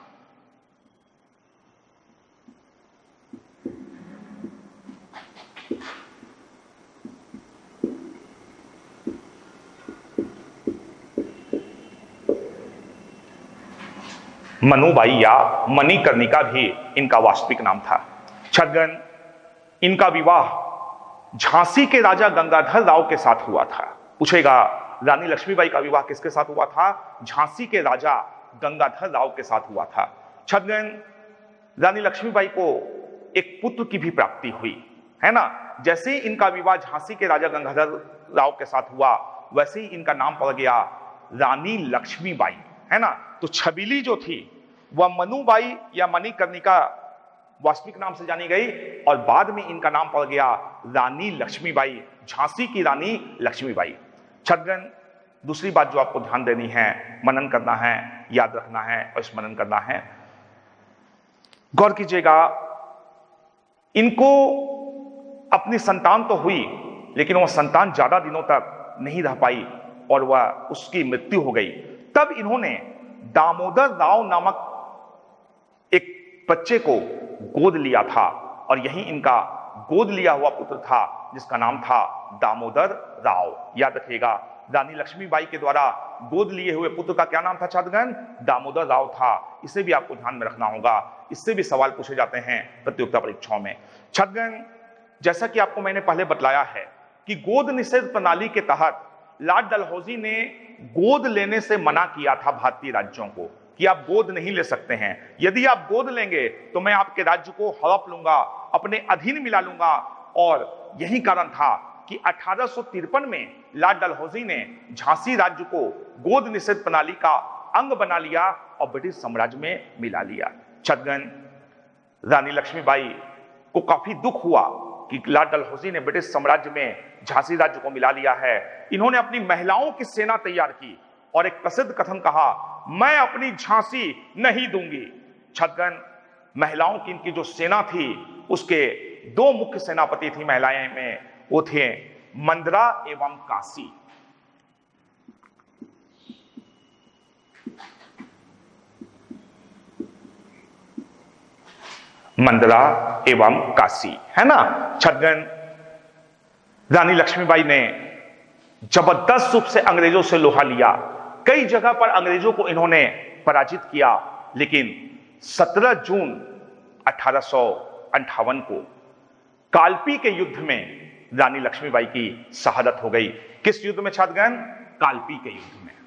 मनुबाई या मणिकर्णिका भी इनका वास्तविक नाम था। छदगन, इनका विवाह झांसी के राजा गंगाधर राव के साथ हुआ था। पूछेगा रानी लक्ष्मीबाई का विवाह किसके साथ हुआ था? झांसी के राजा गंगाधर राव के साथ हुआ था। छदगन, रानी लक्ष्मीबाई को एक पुत्र की भी प्राप्ति हुई, है ना। जैसे ही इनका विवाह झांसी के राजा गंगाधर राव के साथ हुआ, वैसे ही इनका नाम पड़ गया रानी लक्ष्मीबाई, है ना। तो छबीली जो थी वह मनुबाई या मणिकर्णिका वास्तविक नाम से जानी गई, और बाद में इनका नाम पड़ गया रानी लक्ष्मीबाई, झांसी की रानी लक्ष्मीबाई। छदगन, दूसरी बात जो आपको ध्यान देनी है, मनन करना है, याद रखना है और स्मरण करना है, गौर कीजिएगा, इनको अपनी संतान तो हुई, लेकिन वह संतान ज्यादा दिनों तक नहीं रह पाई और वह उसकी मृत्यु हो गई। तब इन्होंने दामोदर राव नामक एक बच्चे को गोद लिया था, और यही इनका गोद लिया हुआ पुत्र था जिसका नाम था दामोदर राव। याद रखिएगा, रानी लक्ष्मीबाई के द्वारा गोद लिए हुए पुत्र का क्या नाम था छात्रगण? दामोदर राव था। इसे भी आपको ध्यान में रखना होगा, इससे भी सवाल पूछे जाते हैं प्रतियोगिता परीक्षाओं में। छात्रगण, जैसा कि आपको मैंने पहले बतलाया है कि गोद निषेध प्रणाली के तहत लॉर्ड डलहौजी ने गोद लेने से मना किया था भारतीय राज्यों को कि आप गोद नहीं ले सकते हैं। यदि आप गोद लेंगे तो मैं आपके राज्य को हड़प लूंगा, अपने अधीन मिला लूंगा। और यही कारण था कि अठारह सौ तिरपन में लॉर्ड डलहौजी ने झांसी राज्य को गोद निषेध प्रणाली का अंग बना लिया और ब्रिटिश साम्राज्य में मिला लिया। छदगन, रानी लक्ष्मीबाई को काफी दुख हुआ कि लॉर्ड डलहौजी ने ब्रिटिश साम्राज्य में झांसी राज्य को मिला लिया है। इन्होंने अपनी महिलाओं की सेना तैयार की और एक प्रसिद्ध कथन कहा, मैं अपनी झांसी नहीं दूंगी। छदगन, महिलाओं की इनकी जो सेना थी उसके दो मुख्य सेनापति थी महिलाएं में, वो थे मंदरा एवं काशी। मंदरा एवं काशी, है ना। छदगन, रानी लक्ष्मीबाई ने जबरदस्त रूप से अंग्रेजों से लोहा लिया। कई जगह पर अंग्रेजों को इन्होंने पराजित किया, लेकिन सत्रह जून अठारह सौ अंठावन को कालपी के युद्ध में रानी लक्ष्मीबाई की शहादत हो गई। किस युद्ध में छात्रगण? कालपी के युद्ध में।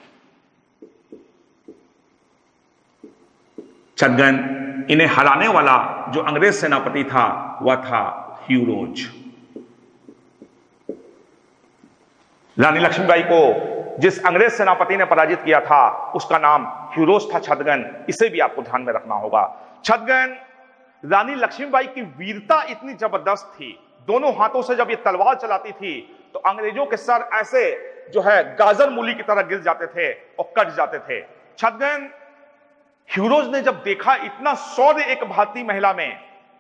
छात्रगण, इन्हें हराने वाला जो अंग्रेज सेनापति था वह था ह्यूरोज। रानी लक्ष्मीबाई को जिस अंग्रेज सेनापति ने पराजित किया था उसका नाम ह्यूरोज था। छात्रगण, इसे भी आपको ध्यान में रखना होगा। छात्रगण, रानी लक्ष्मीबाई की वीरता इतनी जबरदस्त थी, दोनों हाथों से जब ये तलवार चलाती थी तो अंग्रेजों के सर ऐसे जो है गाजर मूली की तरह गिर जाते थे और कट जाते थे। छात्रगण, ह्यूरोज ने जब देखा इतना शौर्य एक भारतीय महिला में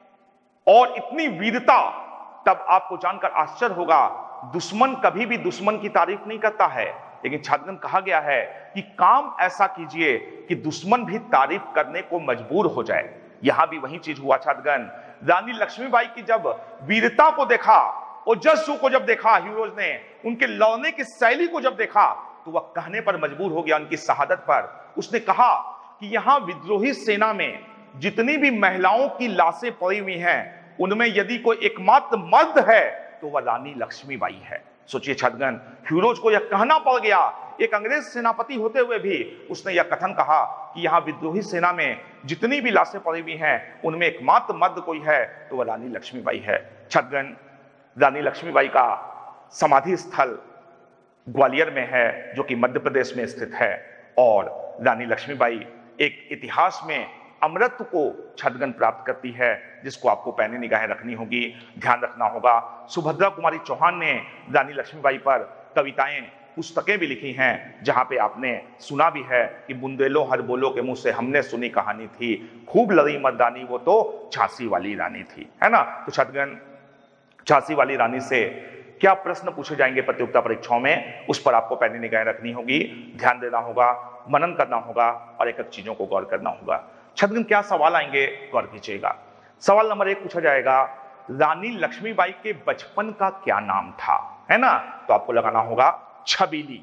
और इतनी वीरता, तब आपको जानकर आश्चर्य होगा, दुश्मन कभी भी दुश्मन की तारीफ नहीं करता है, लेकिन छात्रगण कहा गया है कि काम ऐसा कीजिए कि दुश्मन भी तारीफ करने को मजबूर हो जाए। यहां भी वही चीज हुआ छात्रगण। रानी लक्ष्मीबाई की जब वीरता को देखा, ओजस्वी को जब देखा ह्यूरोज ने, उनके लड़ने की शैली को जब देखा, तो वह कहने पर मजबूर हो गया उनकी शहादत पर। उसने कहा कि यहां विद्रोही सेना में जितनी भी महिलाओं की लाशें पड़ी हुई हैं, उनमें यदि कोई एकमात्र मर्द है तो वह रानी लक्ष्मीबाई है। सोचिए छात्रगण, ह्यूरोज को यह कहना पड़ गया, एक अंग्रेज सेनापति होते हुए भी उसने यह कथन कहा कि यहां विद्रोही सेना में जितनी भी लाशें पड़ी हुई हैं उनमें एकमात्र मर्द कोई है तो वह रानी लक्ष्मीबाई है। छात्रगण, रानी लक्ष्मीबाई का समाधि स्थल ग्वालियर में है, जो कि मध्य प्रदेश में स्थित है। और रानी लक्ष्मीबाई एक इतिहास में अमरत्व को छात्रगण प्राप्त करती है, जिसको आपको पैनी निगाहें रखनी होगी, ध्यान रखना होगा। सुभद्रा कुमारी चौहान ने रानी लक्ष्मीबाई पर कविताएं, पुस्तकें भी लिखी हैं, जहां पे आपने सुना भी है कि बुंदेलो हर बोलो के मुंह से हमने सुनी कहानी थी, खूब लड़ी मर्दानी वो तो झांसी वाली रानी थी, है ना। तो छात्रगण, झांसी वाली रानी से क्या प्रश्न पूछे जाएंगे प्रतियोगिता परीक्षाओं में, उस पर आपको पैनी निगाहें रखनी होगी, ध्यान देना होगा, मनन करना होगा और एक एक चीजों को गौर करना होगा। छात्रगण, क्या सवाल आएंगे, गौर कीजिएगा। सवाल नंबर एक पूछा जाएगा, रानी लक्ष्मीबाई के बचपन का क्या नाम था, है ना। तो आपको लगाना होगा छबीली,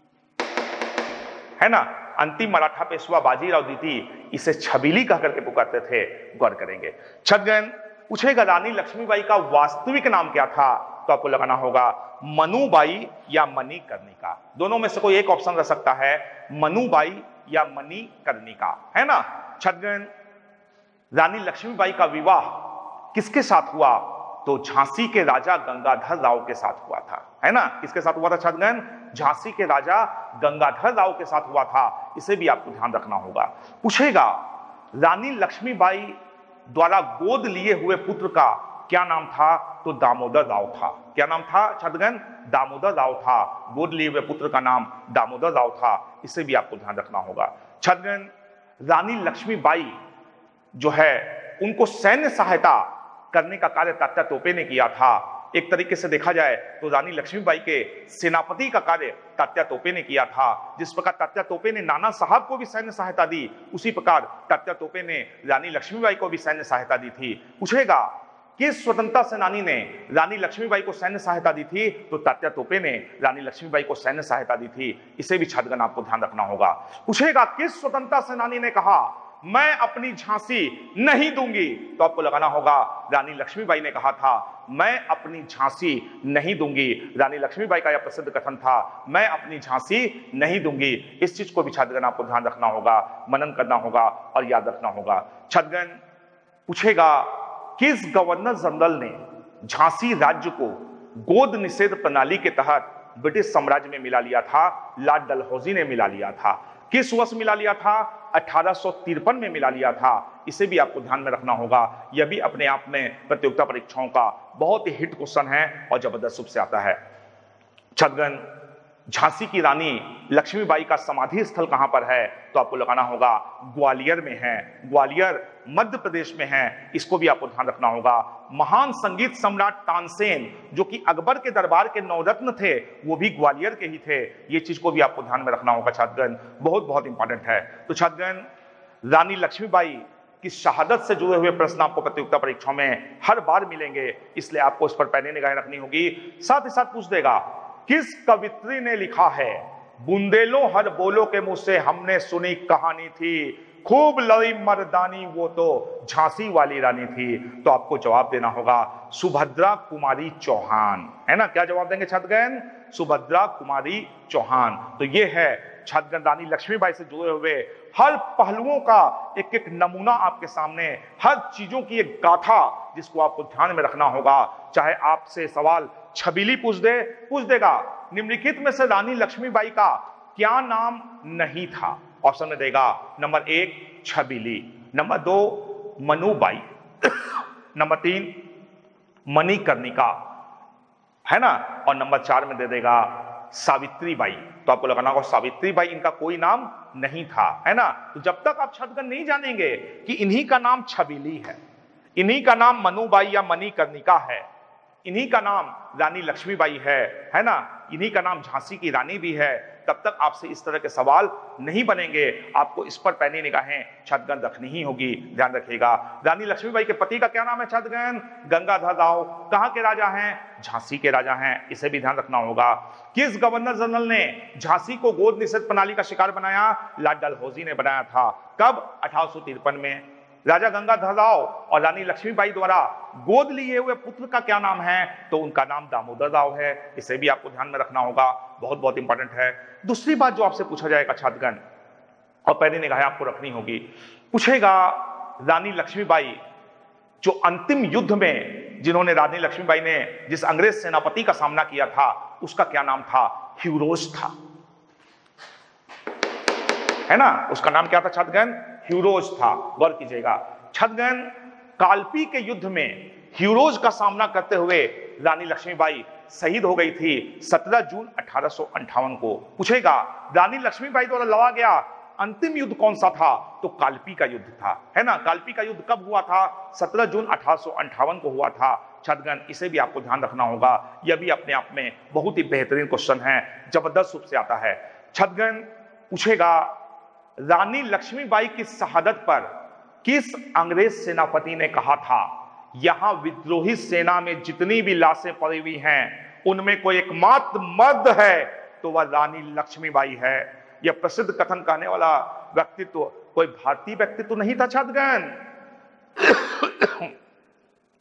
है ना। अंतिम मराठा पेशवा बाजीराव द्वितीय इसे छबीली कह करके पुकारते थे, गौर करेंगे। छात्रगण, पूछेगा रानी लक्ष्मीबाई का वास्तविक नाम क्या था, तो आपको लगाना होगा मनुबाई या मणिकर्णिका। दोनों में से कोई एक ऑप्शन रह सकता है, मनुबाई या मणिकर्णिका, है ना। छात्रगण, रानी लक्ष्मीबाई का विवाह किसके साथ हुआ, तो झांसी के राजा गंगाधर राव के साथ हुआ था, है ना। किसके साथ हुआ था छात्रगण, झांसी के राजा गंगाधर राव के साथ हुआ था। इसे भी आपको ध्यान रखना होगा। पूछेगा रानी लक्ष्मीबाई द्वारा गोद लिए हुए पुत्र का क्या नाम था, तो दामोदर राव था। क्या नाम था छात्रगण, दामोदर राव था। गोद लिए हुए पुत्र का नाम दामोदर राव था। इसे भी आपको ध्यान रखना होगा। छात्रगण, रानी लक्ष्मीबाई जो है उनको सैन्य सहायता करने का कार्य तात्या तोपे ने किया था। एक तरीके से देखा जाए तो रानी लक्ष्मीबाई के सेनापति का कार्य तात्या तोपे ने किया था। जिस प्रकार तात्या तोपे ने नाना साहब को भी सैन्य सहायता दी, उसी प्रकार तात्या तोपे ने रानी लक्ष्मीबाई को भी सैन्य सहायता दी थी। पूछेगा किस स्वतंत्रता सेनानी ने रानी लक्ष्मीबाई को सैन्य सहायता दी थी, तो तात्या तोपे ने रानी लक्ष्मीबाई को सैन्य सहायता दी थी। इसे भी छात्रगण आपको ध्यान रखना होगा। पूछेगा किस स्वतंत्रता सेनानी ने कहा मैं अपनी झांसी नहीं दूंगी, तो आपको लगाना होगा रानी लक्ष्मीबाई ने कहा था मैं अपनी झांसी नहीं दूंगी। रानी लक्ष्मीबाई का यह प्रसिद्ध कथन था, मैं अपनी झांसी नहीं दूंगी। इस चीज को भी छात्रगण आपको ध्यान रखना होगा, मनन करना होगा और याद रखना होगा। छात्रगण, पूछेगा किस गवर्नर जनरल ने झांसी राज्य को गोद निषेध प्रणाली के तहत ब्रिटिश साम्राज्य में मिला लिया था, लॉर्ड डलहौजी ने मिला लिया था। किस वर्ष मिला लिया था, अठारह सौ तिरपन में मिला लिया था। इसे भी आपको ध्यान में रखना होगा। यह भी अपने आप में प्रतियोगिता परीक्षाओं का बहुत ही हिट क्वेश्चन है और जबरदस्त रूप से आता है। छात्रगण, झांसी की रानी लक्ष्मीबाई का समाधि स्थल कहां पर है, तो आपको लगाना होगा ग्वालियर में है। ग्वालियर मध्य प्रदेश में है। इसको भी आपको ध्यान रखना होगा। महान संगीत सम्राट तानसेन जो कि अकबर के दरबार के नवरत्न थे, वो भी ग्वालियर के ही थे। ये चीज को भी आपको ध्यान में रखना होगा छात्रगण, बहुत बहुत इंपॉर्टेंट है। तो छात्रगण, रानी लक्ष्मीबाई की शहादत से जुड़े हुए प्रश्न आपको प्रतियोगिता परीक्षाओं में हर बार मिलेंगे, इसलिए आपको इस पर पैनी निगाहें रखनी होगी। साथ ही साथ पूछ देगा किस कवित्री ने लिखा है बुंदेलो हर बोलो के मुंह से हमने सुनी कहानी थी, खूब लड़ी मर्दानी वो तो झांसी वाली रानी थी। तो आपको जवाब देना होगा सुभद्रा कुमारी चौहान, है ना। क्या जवाब देंगे छात्रगण, सुभद्रा कुमारी चौहान। तो ये है छात्रगण रानी लक्ष्मीबाई से जुड़े हुए हर पहलुओं का एक एक नमूना आपके सामने, हर चीजों की एक गाथा जिसको आपको ध्यान में रखना होगा। चाहे आपसे सवाल छबीली पूछ दे, पूछ देगा निम्नलिखित में से रानी लक्ष्मीबाई का क्या नाम नहीं था, ऑप्शन में देगा नंबर एक छबीली, नंबर दो मनुबाई, नंबर तीन मणिकर्णिका, है ना, और नंबर चार में दे देगा सावित्रीबाई। तो आपको लगाना होगा सावित्रीबाई इनका कोई नाम नहीं था, है ना। तो जब तक आप छात्रगण नहीं जानेंगे कि इन्हीं का नाम छबीली है, इन्हीं का नाम मनुबाई या मणिकर्णिका है, इन्हीं का नाम रानी लक्ष्मीबाई है, है ना, इन्हीं का नाम झांसी की रानी भी है, तब तक आपसे इस तरह के सवाल नहीं बनेंगे। आपको इस पर पैनी निगाहें छात्रगण रखनी ही होगी, ध्यान रखिएगा। रानी लक्ष्मीबाई के पति का क्या नाम है छात्रगण, गंगाधर राव। कहां के राजा हैं, झांसी के राजा हैं। इसे भी ध्यान रखना होगा। किस गवर्नर जनरल ने झांसी को गोद निषेध प्रणाली का शिकार बनाया, लॉर्ड डलहौजी ने बनाया था। कब, अठारह सौ तिरपन में। राजा गंगाधर राव और रानी लक्ष्मीबाई द्वारा गोद लिए हुए पुत्र का क्या नाम है, तो उनका नाम दामोदर राव है। इसे भी आपको ध्यान में रखना होगा, बहुत बहुत इंपॉर्टेंट है। दूसरी बात जो आपसे पूछा जाएगा छात्रगण, और पैनी निगाहें आपको रखनी होगी, पूछेगा रानी लक्ष्मीबाई जो अंतिम युद्ध में जिन्होंने रानी लक्ष्मीबाई ने जिस अंग्रेज सेनापति का सामना किया था, उसका क्या नाम था, ह्यूरोज था, है ना। उसका नाम क्या था छात्रगण, ह्यूरोज था। गौर कीजिएगा छात्रगण, कालपी के युद्ध में ह्यूरोज का सामना करते हुए रानी लक्ष्मीबाई शहीद हो गई थी सत्रह जून अठारह सौ अंठावन को। पूछेगा रानी लक्ष्मीबाई द्वारा लड़ा गया अंतिम युद्ध कौन सा था, तो कालपी का युद्ध था, है ना। कालपी का युद्ध कब हुआ था, सत्रह जून अठारह सौ अंठावन को हुआ था छात्रगण। इसे भी आपको ध्यान रखना होगा। यह भी अपने आप में बहुत ही बेहतरीन क्वेश्चन है, जबरदस्त रूप से आता है छात्रगण। पूछेगा रानी लक्ष्मीबाई की शहादत पर किस अंग्रेज सेनापति ने कहा था यहां विद्रोही सेना में जितनी भी लाशें पड़ी हुई हैं उनमें कोई एकमात्र मर्द है तो वह रानी लक्ष्मीबाई है। यह प्रसिद्ध कथन कहने वाला व्यक्तित्व कोई भारतीय व्यक्तित्व नहीं था छात्रगण।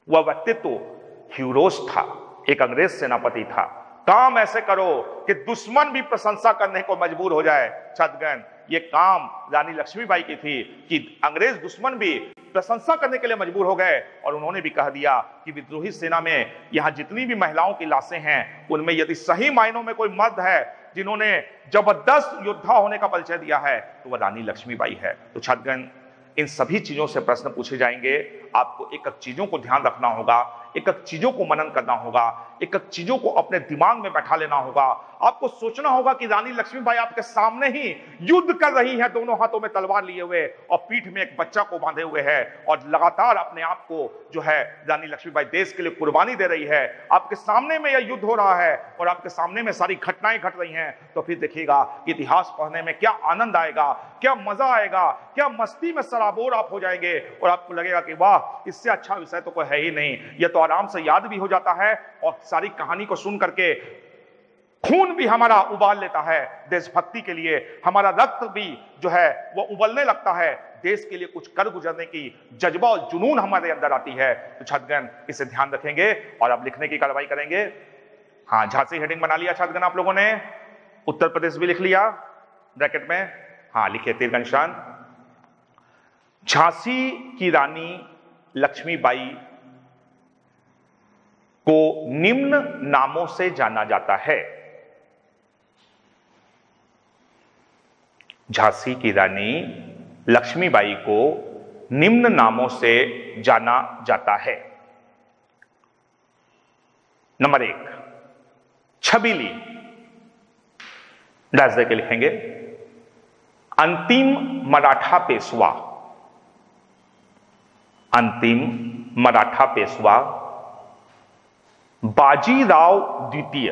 वह व्यक्तित्व ह्यूरोस था, एक अंग्रेज सेनापति था। काम ऐसे करो कि दुश्मन भी प्रशंसा करने को मजबूर हो जाए। छात्रगण, ये काम रानी लक्ष्मीबाई की थी कि अंग्रेज दुश्मन भी प्रशंसा करने के लिए मजबूर हो गए, और उन्होंने भी कह दिया कि विद्रोही सेना में यहां जितनी भी महिलाओं की लाशें हैं, उनमें यदि सही मायनों में कोई मर्द है जिन्होंने जबरदस्त योद्धा होने का परिचय दिया है, तो वह रानी लक्ष्मीबाई है। तो छात्रगण, इन सभी चीजों से प्रश्न पूछे जाएंगे। आपको एक एक चीजों को ध्यान रखना होगा, एक एक चीजों को मनन करना होगा, एक एक चीजों को अपने दिमाग में बैठा लेना होगा। आपको सोचना होगा कि रानी लक्ष्मीबाई आपके सामने ही युद्ध कर रही है, दोनों हाथों में तलवार लिए हुए और पीठ में एक बच्चा को बांधे हुए है, और लगातार अपने आप को जो है रानी लक्ष्मीबाई देश के लिए कुर्बानी दे रही है। आपके सामने में यह युद्ध हो रहा है और आपके सामने में सारी घटनाएं घट रही हैं। तो फिर देखिएगा इतिहास पढ़ने में क्या आनंद आएगा, क्या मजा आएगा, क्या मस्ती में सराबोर आप हो जाएंगे, और आपको लगेगा कि वाह, इससे अच्छा विषय तो कोई है ही नहीं। यह तो आराम से याद भी हो जाता है, और सारी कहानी को सुन करके खून भी हमारा उबाल लेता है देशभक्ति के लिए, हमारा रक्त भी जो है वो उबलने लगता है, देश के लिए कुछ कर गुजरने की जज्बा और जुनून हमारे अंदर आती है। तो छात्रगण, इसे ध्यान रखेंगे और अब लिखने की कार्रवाई करेंगे। हाँ, झांसी हेडिंग बना लिया छात्रगण आप लोगों ने, उत्तर प्रदेश भी लिख लिया ब्रैकेट में। हाँ, लिखिए तीर का निशान। झांसी की रानी लक्ष्मीबाई को निम्न नामों से जाना जाता है। झांसी की रानी लक्ष्मीबाई को निम्न नामों से जाना जाता है। नंबर एक, छबीली, डैश देके लिखेंगे। अंतिम मराठा पेशवा, अंतिम मराठा पेशवा बाजीराव द्वितीय,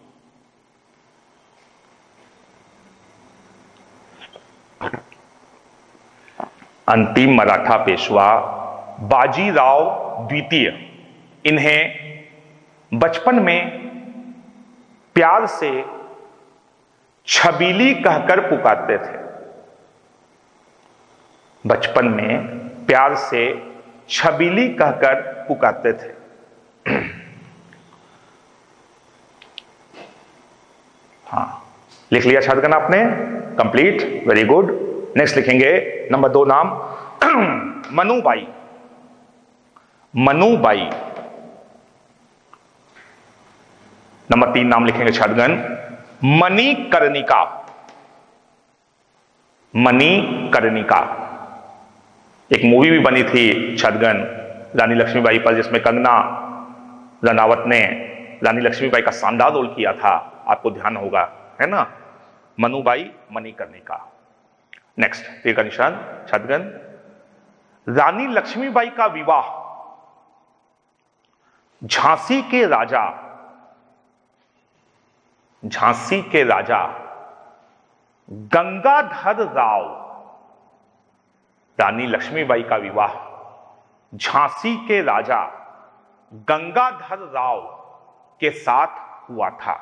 अंतिम मराठा पेशवा बाजीराव द्वितीय, इन्हें बचपन में प्यार से छबीली कहकर पुकारते थे। बचपन में प्यार से छबीली कहकर पुकारते थे। हाँ, लिख लिया छात्रगण आपने, कंप्लीट, वेरी गुड। नेक्स्ट लिखेंगे नंबर दो नाम, मनुबाई, मनुबाई। नंबर तीन नाम लिखेंगे छात्रगण, मणिकर्णिका, मणिकर्णिका। एक मूवी भी बनी थी छात्रगण रानी लक्ष्मीबाई पर, जिसमें कंगना रनावत ने रानी लक्ष्मीबाई का शानदार रोल किया था, आपको ध्यान होगा, है ना। मनुबाई, मणिकर्णिका। नेक्स्ट तीर का निशान छात्रगण, रानी लक्ष्मीबाई का विवाह झांसी के राजा, झांसी के राजा गंगाधर राव, रानी लक्ष्मीबाई का विवाह झांसी के राजा गंगाधर राव के साथ हुआ था।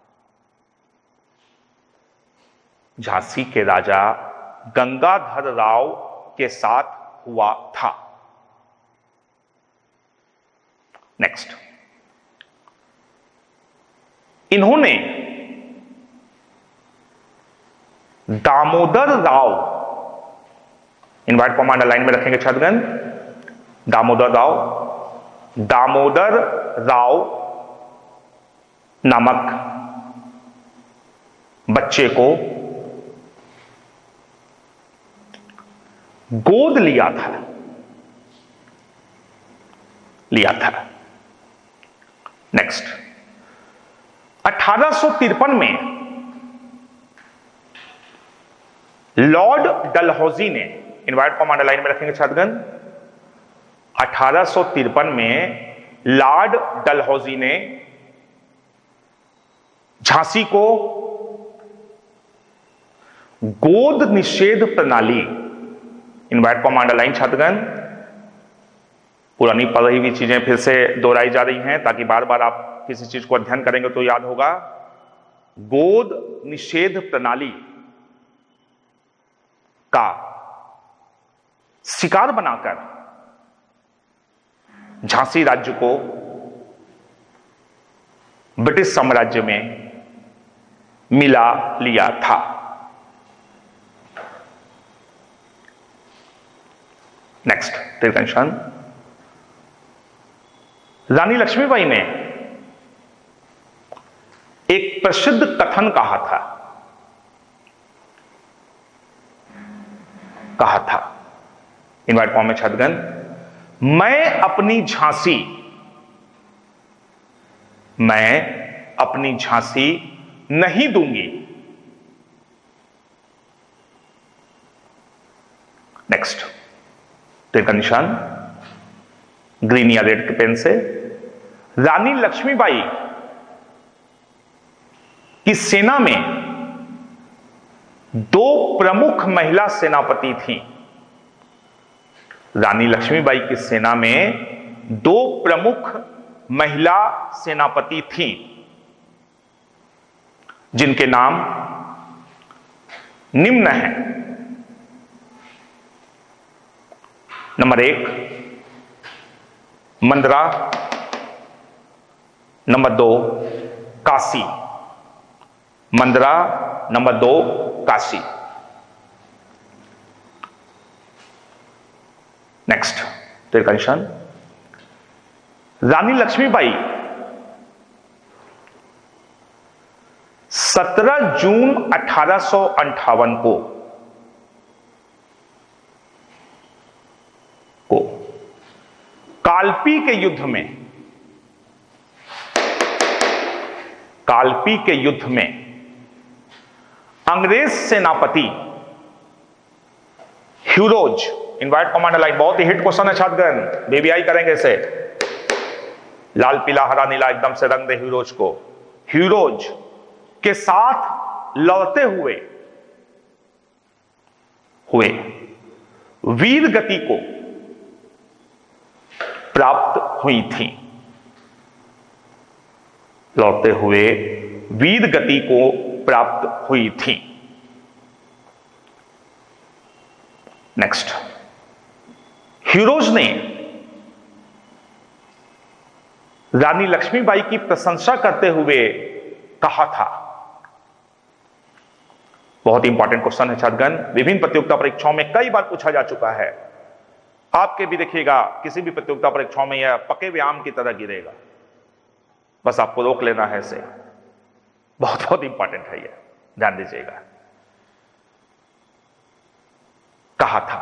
झांसी के राजा गंगाधर राव के साथ हुआ था। नेक्स्ट, इन्होंने Damodar Rao, invert comma underline में रखेंगे छात्रगण, दामोदर राव, दामोदर राव नामक बच्चे को गोद लिया था, लिया था। नेक्स्ट, अठारह सौ तिरपन में लॉर्ड डलहौजी ने, इनवाइट कमांडर लाइन में रखेंगे छात्रगण, अठारह सौ तिरपन में लॉर्ड डलहौजी ने झांसी को गोद निषेध प्रणाली, इनवाइट कमांडर लाइन छात्रगण, पुरानी पढ़ी हुई चीजें फिर से दोहराई जा रही हैं ताकि बार बार आप किसी चीज को अध्ययन करेंगे तो याद होगा। गोद निषेध प्रणाली का शिकार बनाकर झांसी राज्य को ब्रिटिश साम्राज्य में मिला लिया था? नेक्स्ट टेंशन, रानी लक्ष्मीबाई ने एक प्रसिद्ध कथन कहा था कहा था इनवाइट फॉर्म में छदगन, मैं अपनी झांसी मैं अपनी झांसी नहीं दूंगी। नेक्स्ट तीर का निशान ग्रीन या रेड के पेन से, रानी लक्ष्मीबाई की सेना में दो प्रमुख महिला सेनापति थीं। रानी लक्ष्मीबाई की सेना में दो प्रमुख महिला सेनापति थीं, जिनके नाम निम्न हैं। नंबर एक मंदरा, नंबर दो काशी। मंदरा, नंबर दो काशी। नेक्स्ट तेरे का निशान, रानी लक्ष्मीबाई सत्रह जून अठारह सौ अंठावन को को कालपी के युद्ध में कालपी के युद्ध में अंग्रेज सेनापति ह्यूरोज, इनवाइट कमांडर लाइन, बहुत ही हिट क्वेश्चन है छात्रगण, बीबीआई करेंगे इसे, लाल पीला हरा नीला एकदम से रंग दे ह्यूरोज को। ह्यूरोज के साथ लड़ते हुए हुए वीर गति को प्राप्त हुई थी। लड़ते हुए वीर गति को प्राप्त हुई थी। नेक्स्ट, ह्यूरोज ने रानी लक्ष्मीबाई की प्रशंसा करते हुए कहा था, बहुत इंपॉर्टेंट क्वेश्चन है छात्रगण, विभिन्न प्रतियोगिता परीक्षाओं में कई बार पूछा जा चुका है, आपके भी देखिएगा किसी भी प्रतियोगिता परीक्षाओं में यह पके हुए आम की तरह गिरेगा, बस आपको रोक लेना है इसे, बहुत बहुत इंपॉर्टेंट है यह, ध्यान दीजिएगा। कहा था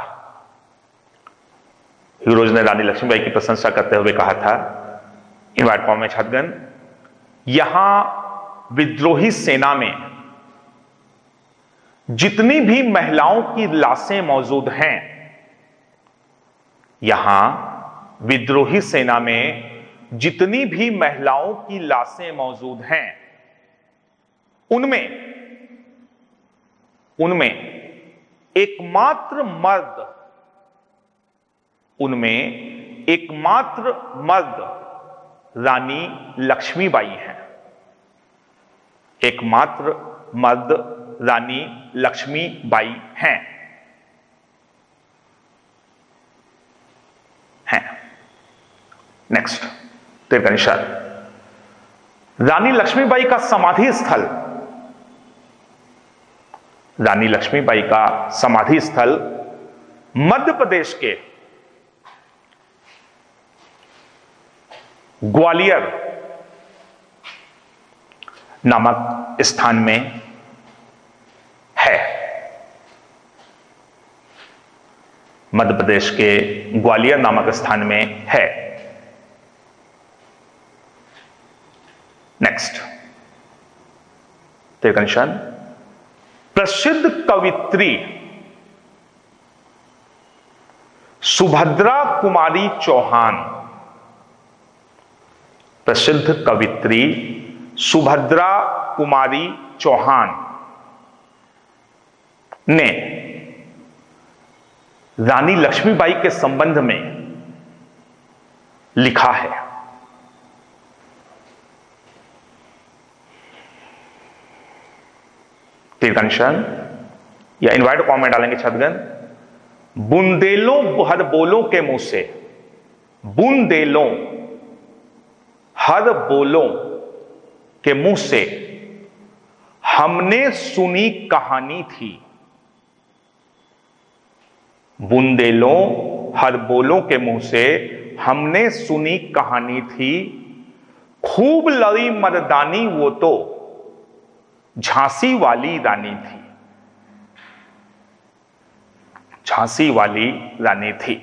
ह्यूरोज ने रानी लक्ष्मीबाई की प्रशंसा करते हुए कहा था, इनवाइट फॉर्म में छात्रगण, यहां विद्रोही सेना में जितनी भी महिलाओं की लाशें मौजूद हैं, यहां विद्रोही सेना में जितनी भी महिलाओं की लाशें मौजूद हैं, उनमें उनमें एकमात्र मर्द उनमें एकमात्र मर्द रानी लक्ष्मीबाई हैं। एकमात्र मर्द रानी लक्ष्मीबाई हैं हैं नेक्स्ट तेरे का निशान, रानी लक्ष्मीबाई का समाधि स्थल रानी लक्ष्मीबाई का समाधि स्थल मध्य प्रदेश के ग्वालियर नामक स्थान में है। मध्य प्रदेश के ग्वालियर नामक स्थान में है। नेक्स्ट तेरे का निशान, प्रसिद्ध कवित्री सुभद्रा कुमारी चौहान प्रसिद्ध कवित्री सुभद्रा कुमारी चौहान ने रानी लक्ष्मीबाई के संबंध में लिखा है। तीर का निशान या इनवाइट फॉर्म में डालेंगे छात्रगण, बुंदेलों भर बोलों के मुंह से बुंदेलों हर बोलों के मुंह से हमने सुनी कहानी थी। बुंदेलों हर बोलों के मुंह से हमने सुनी कहानी थी। खूब लड़ी मर्दानी वो तो झांसी वाली रानी थी। झांसी वाली रानी थी।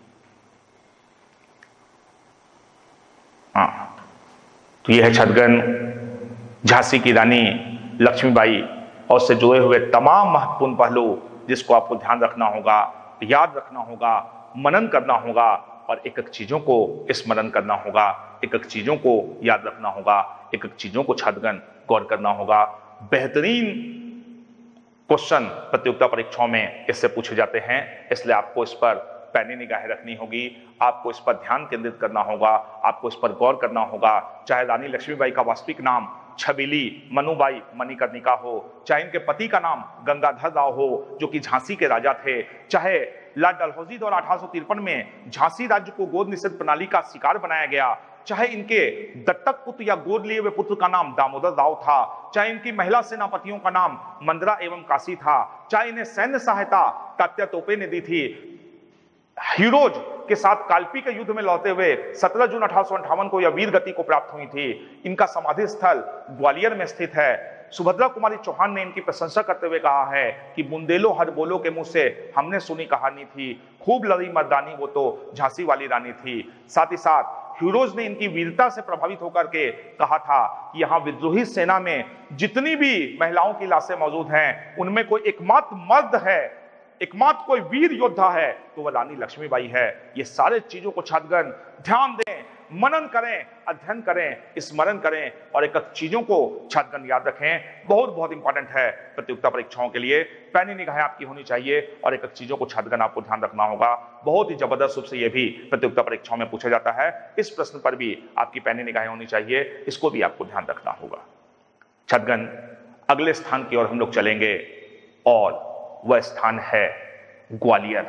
हाँ, तो यह है छदगन झांसी की रानी लक्ष्मीबाई और से जुड़े हुए तमाम महत्वपूर्ण पहलू जिसको आपको ध्यान रखना होगा, याद रखना होगा, मनन करना होगा और एक एक चीजों को स्मरण करना होगा, एक एक चीजों को याद रखना होगा, एक एक चीजों को छदगन गौर करना होगा। बेहतरीन क्वेश्चन प्रतियोगिता परीक्षाओं में इससे पूछे जाते हैं, इसलिए आपको इस पर पैनी निगाहें रखनी होगी, आपको इस पर ध्यान केंद्रित करना होगा, आपको इस पर गौर करना होगा। चाहे रानी लक्ष्मीबाई का वास्तविक नाम छबीली मनुबाई मणिकर्णिका हो, चाहे इनके पति का नाम गंगाधर राव हो जो कि झांसी के राजा थे, चाहे लॉर्ड डलहौजी द्वारा अठारह सौ तिरपन में झांसी राज्य को गोद निषेध प्रणाली का शिकार बनाया गया, चाहे इनके दत्तक पुत्र या गोद लिए हुए पुत्र का नाम दामोदर राव था, चाहे इनकी महिला सेनापतियों का नाम मंदरा एवं काशी था, चाहे इन्हें सैन्य सहायता तात्या तोपे ने दी थी, हीरोज के साथ काल्पी के युद्ध में लौटे हुए सत्रह जून अठारह सौ अंठावन को यह वीर गति को प्राप्त हुई थी। इनका समाधि स्थल ग्वालियर में स्थित है। सुभद्रा कुमारी चौहान ने इनकी प्रशंसा करते हुए कहा है कि बुंदेलो हर बोलो के मुंह से हमने सुनी कहानी थी। खूब लड़ी मर्दानी वो तो झांसी वाली रानी थी। साथ ही साथ हीरोज ने इनकी वीरता से प्रभावित होकर के कहा था कि यहाँ विद्रोही सेना में जितनी भी महिलाओं की लाशें मौजूद हैं उनमें कोई एकमात्र मर्द है, एकमात्र कोई वीर योद्धा है तो वह रानी लक्ष्मीबाई है। ये सारे चीजों को छात्रगण ध्यान दें, मनन करें, अध्ययन करें, स्मरण करें और एक एक चीजों को छात्रगण याद रखें। बहुत बहुत इंपॉर्टेंट है प्रतियोगिता परीक्षाओं के लिए। पैनी निगाहें आपकी होनी चाहिए और एक एक चीजों को छात्रगण आपको ध्यान रखना होगा। बहुत ही जबरदस्त रूप से यह भी प्रतियोगिता परीक्षाओं में पूछा जाता है। इस प्रश्न पर भी आपकी पैनी निगाहें होनी चाहिए, इसको भी आपको ध्यान रखना होगा। छात्रगण अगले स्थान की ओर हम लोग चलेंगे और वह स्थान है ग्वालियर।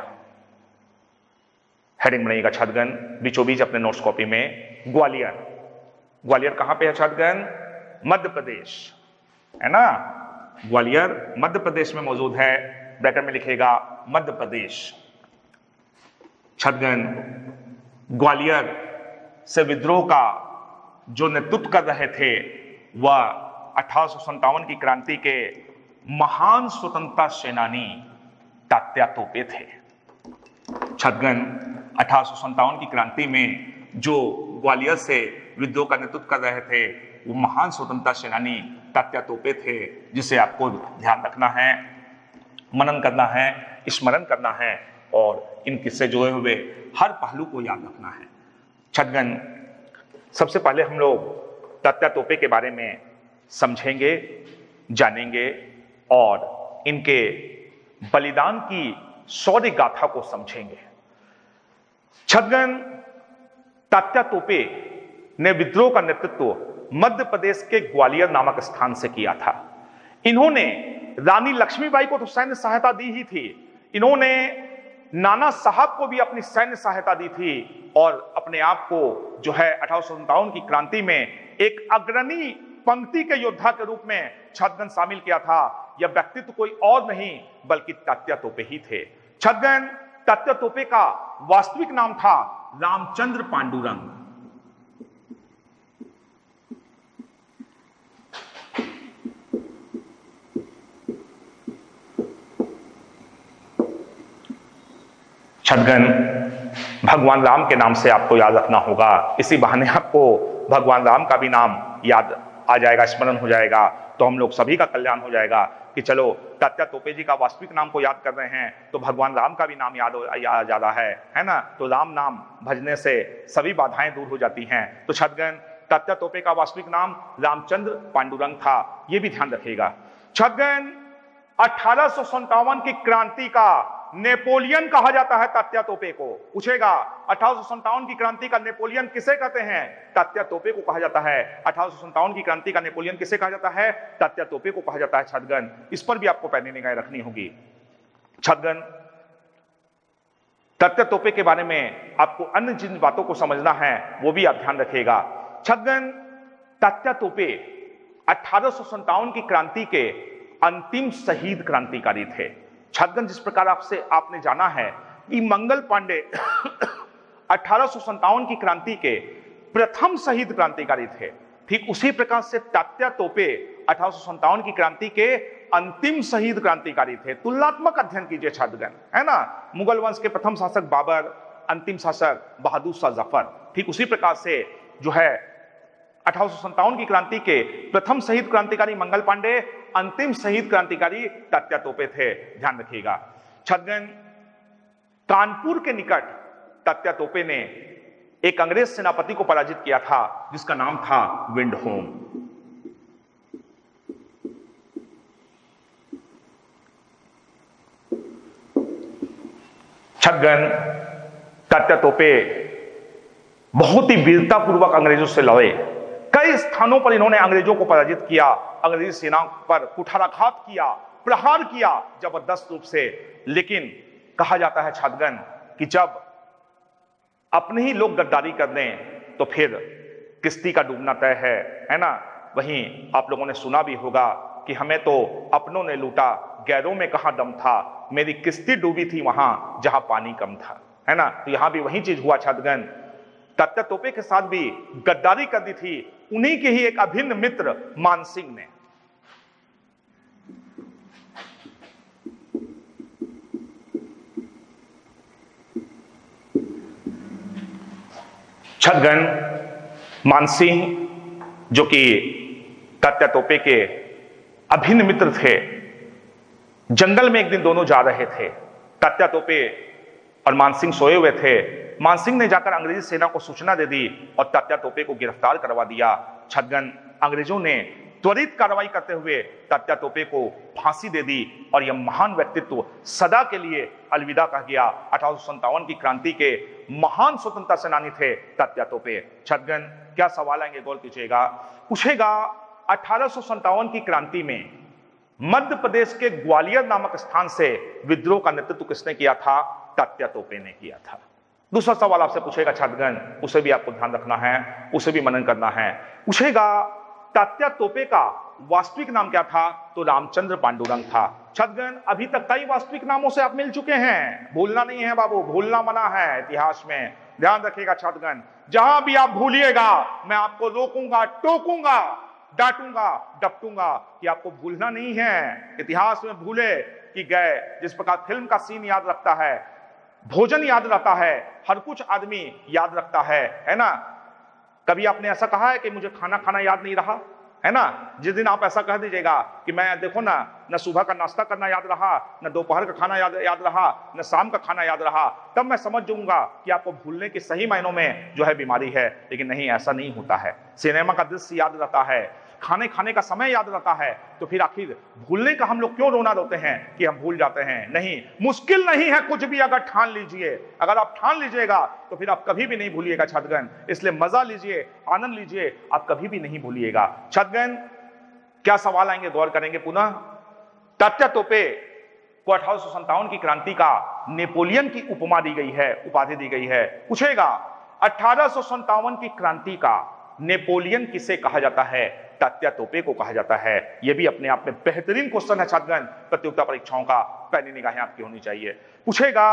हेडिंग बनाइएगा छात्रगण बीचों बीच अपने नोट्स कॉपी में। ग्वालियर, ग्वालियर कहां पे है छात्रगण? मध्य प्रदेश, है ना। ग्वालियर मध्य प्रदेश में मौजूद है। ब्रैकेट में लिखेगा मध्य प्रदेश। छात्रगण ग्वालियर से विद्रोह का जो नेतृत्व कर रहे थे वह अठारह सौ संतावन की क्रांति के महान स्वतंत्रता सेनानी तात्या तोपे थे। छात्रगण अठारह सौ संतावन की क्रांति में जो ग्वालियर से विद्रोह का नेतृत्व कर रहे थे वो महान स्वतंत्रता सेनानी तात्या तोपे थे, जिसे आपको ध्यान रखना है, मनन करना है, स्मरण करना है और इनके से जुड़े हुए हर पहलू को याद रखना है। छात्रगण सबसे पहले हम लोग तात्या तोपे के बारे में समझेंगे, जानेंगे और इनके बलिदान की शौर्य गाथा को समझेंगे। छात्रगण तात्या तोपे ने विद्रोह का नेतृत्व मध्य प्रदेश के ग्वालियर नामक स्थान से किया था। इन्होंने रानी लक्ष्मीबाई को तो सैन्य सहायता दी ही थी, इन्होंने नाना साहब को भी अपनी सैन्य सहायता दी थी और अपने आप को जो है अठारह सौ संतावन की क्रांति में एक अग्रणी पंक्ति के योद्धा के रूप में छात्रगण शामिल किया था। यह व्यक्तित्व कोई और नहीं बल्कि तात्या तोपे ही थे। छात्रगण तात्या तोपे का वास्तविक नाम था रामचंद्र पांडुरंग। छात्रगण भगवान राम के नाम से आपको याद रखना होगा, इसी बहाने आपको भगवान राम का भी नाम याद आ जाएगा, स्मरण हो जाएगा, तो हम लोग सभी का कल्याण हो जाएगा कि चलो तात्या तोपे जी का वास्तविक नाम को याद कर रहे हैं तो भगवान राम का भी नाम याद आ जा रहा है, है ना। तो राम नाम भजने से सभी बाधाएं दूर हो जाती हैं। तो छात्रगण तात्या तोपे का वास्तविक नाम रामचंद्र पांडुरंग था, यह भी ध्यान रखिएगा। छात्रगण अठारह सौ संतावन की क्रांति का नेपोलियन कहा जाता है तात्या तोपे को। पूछेगा अठारह सौ संतावन की क्रांति का नेपोलियन किसे कहते हैं? तात्या तोपे को कहा जाता है। अठारह सौ संतावन की क्रांति का नेपोलियन किसे कहा जाता है? तात्या तोपे को कहा जाता है। छात्रगण इस पर भी आपको पैनी निगाहें रखनी होगी। छात्रगण तात्या तोपे के बारे में आपको अन्य जिन बातों को समझना है वो भी आप ध्यान रखिएगा। छद्म तात्या तोपे अठारह सौ सत्तावन की क्रांति के अंतिम शहीद क्रांतिकारी थे। छद्म जिस प्रकार आपसे आपने जाना है कि मंगल पांडे अठारह सौ सत्तावन की क्रांति के प्रथम शहीद क्रांतिकारी थे, ठीक उसी प्रकार से तात्या तोपे अठारह सौ सत्तावन की क्रांति के अंतिम शहीद क्रांतिकारी थे। तुलनात्मक अध्ययन कीजिए छात्रगण, है ना। मुगल वंश के प्रथम शासक बाबर, अंतिम शासक बहादुर शाह जफर, ठीक उसी प्रकार से जो है अठारह सौ सत्तावन की क्रांति के प्रथम शहीद क्रांतिकारी मंगल पांडे, अंतिम शहीद क्रांतिकारी तात्या तोपे थे। ध्यान रखिएगा छात्रगण, कानपुर के निकट तात्या तोपे ने एक अंग्रेज सेनापति को पराजित किया था जिसका नाम था विंडहोम। छद्म तात्या तोपे बहुत ही वीरता पूर्वक अंग्रेजों से लड़े। कई स्थानों पर इन्होंने अंग्रेजों को पराजित किया, अंग्रेजी सेना पर कुठाराघात किया, प्रहार किया जबरदस्त रूप से। लेकिन कहा जाता है छात्रगण कि जब अपने ही लोग गद्दारी कर दें तो फिर किश्ती का डूबना तय है, है ना। वहीं आप लोगों ने सुना भी होगा कि हमें तो अपनों ने लूटा, गैरों में कहां दम था, मेरी किश्ती डूबी थी वहां जहां पानी कम था, है ना। तो यहां भी वही चीज हुआ छात्रगण। तात्या तोपे के साथ भी गद्दारी कर दी थी उन्हीं के ही एक अभिन्न मित्र मानसिंह ने। छद्म मानसिंह जो कि तात्या तोपे के अभिन्न मित्र थे, जंगल में एक दिन दोनों जा रहे थे। तात्या तोपे और मानसिंह सोए हुए थे। मानसिंह ने जाकर अंग्रेजी सेना को सूचना दे दी और तात्या तोपे को गिरफ्तार करवा दिया। छद्म अंग्रेजों ने त्वरित कार्रवाई करते हुए तात्या तोपे को फांसी दे दी और यह महान व्यक्तित्व सदा के लिए अलविदा कह गया। अठारह सौ सत्तावन की क्रांति के महान स्वतंत्रता सेनानी थे तात्या तोपे। छद्म क्या सवाल आएंगे गौर कीजिएगा। पूछेगा अठारह सौ सत्तावन की क्रांति में मध्य प्रदेश के ग्वालियर नामक स्थान से विद्रोह का नेतृत्व किसने किया था? तात्या तोपे ने किया था। दूसरा सवाल आपसे पूछेगा छात्रगण, उसे भी आपको ध्यान रखना है, उसे भी मनन करना है। पूछेगा तात्या तोपे का वास्तविक नाम क्या था? तो रामचंद्र पांडुरंग था। छात्रगण अभी तक कई वास्तविक नामों से आप मिल चुके हैं, भूलना नहीं है बाबू, भूलना मना है इतिहास में। ध्यान रखिएगा छात्रगण, जहां भी आप भूलिएगा मैं आपको रोकूंगा, टोकूंगा, डांटूंगा, डपटूंगा कि आपको भूलना नहीं है। इतिहास में भूले कि गए, जिस प्रकार फिल्म का सीन याद रखता है, भोजन याद रहता है, हर कुछ आदमी याद रखता है, है ना। कभी आपने ऐसा कहा है कि मुझे खाना खाना याद नहीं रहा, है ना। जिस दिन आप ऐसा कह दीजिएगा कि मैं देखो ना, न सुबह का नाश्ता करना याद रहा, न दोपहर का खाना याद याद रहा, न शाम का खाना याद रहा, तब मैं समझ जाऊंगा कि आपको भूलने की सही मायनों में जो है बीमारी है। लेकिन नहीं, ऐसा नहीं होता है। सिनेमा का दृश्य याद रहता है, खाने खाने का समय याद रहता है, तो फिर आखिर भूलने का हम लोग क्यों रोना रोते हैं कि हम भूल जाते हैं? नहीं, मुश्किल नहीं है कुछ भी अगर ठान लीजिए। अगर आप ठान लीजिएगा तो फिर आप कभी भी नहीं भूलिएगा छात्रगण। इसलिए मजा लीजिए, आनंद लीजिए, आप कभी भी नहीं भूलिएगा। छात्रगण क्या सवाल आएंगे गौर करेंगे पुनः। तात्या तोपे को अठारह सौ सत्तावन की क्रांति का नेपोलियन की उपमा दी गई है, उपाधि दी गई है। पूछेगा अठारह सौ सत्तावन की क्रांति का नेपोलियन किसे कहा जाता है? तात्या तोपे को कहा जाता है। यह भी अपने आप में बेहतरीन क्वेश्चन है छात्रगण, प्रतियोगिता परीक्षाओं का पहली निगाहें आपकी होनी चाहिए। पूछेगा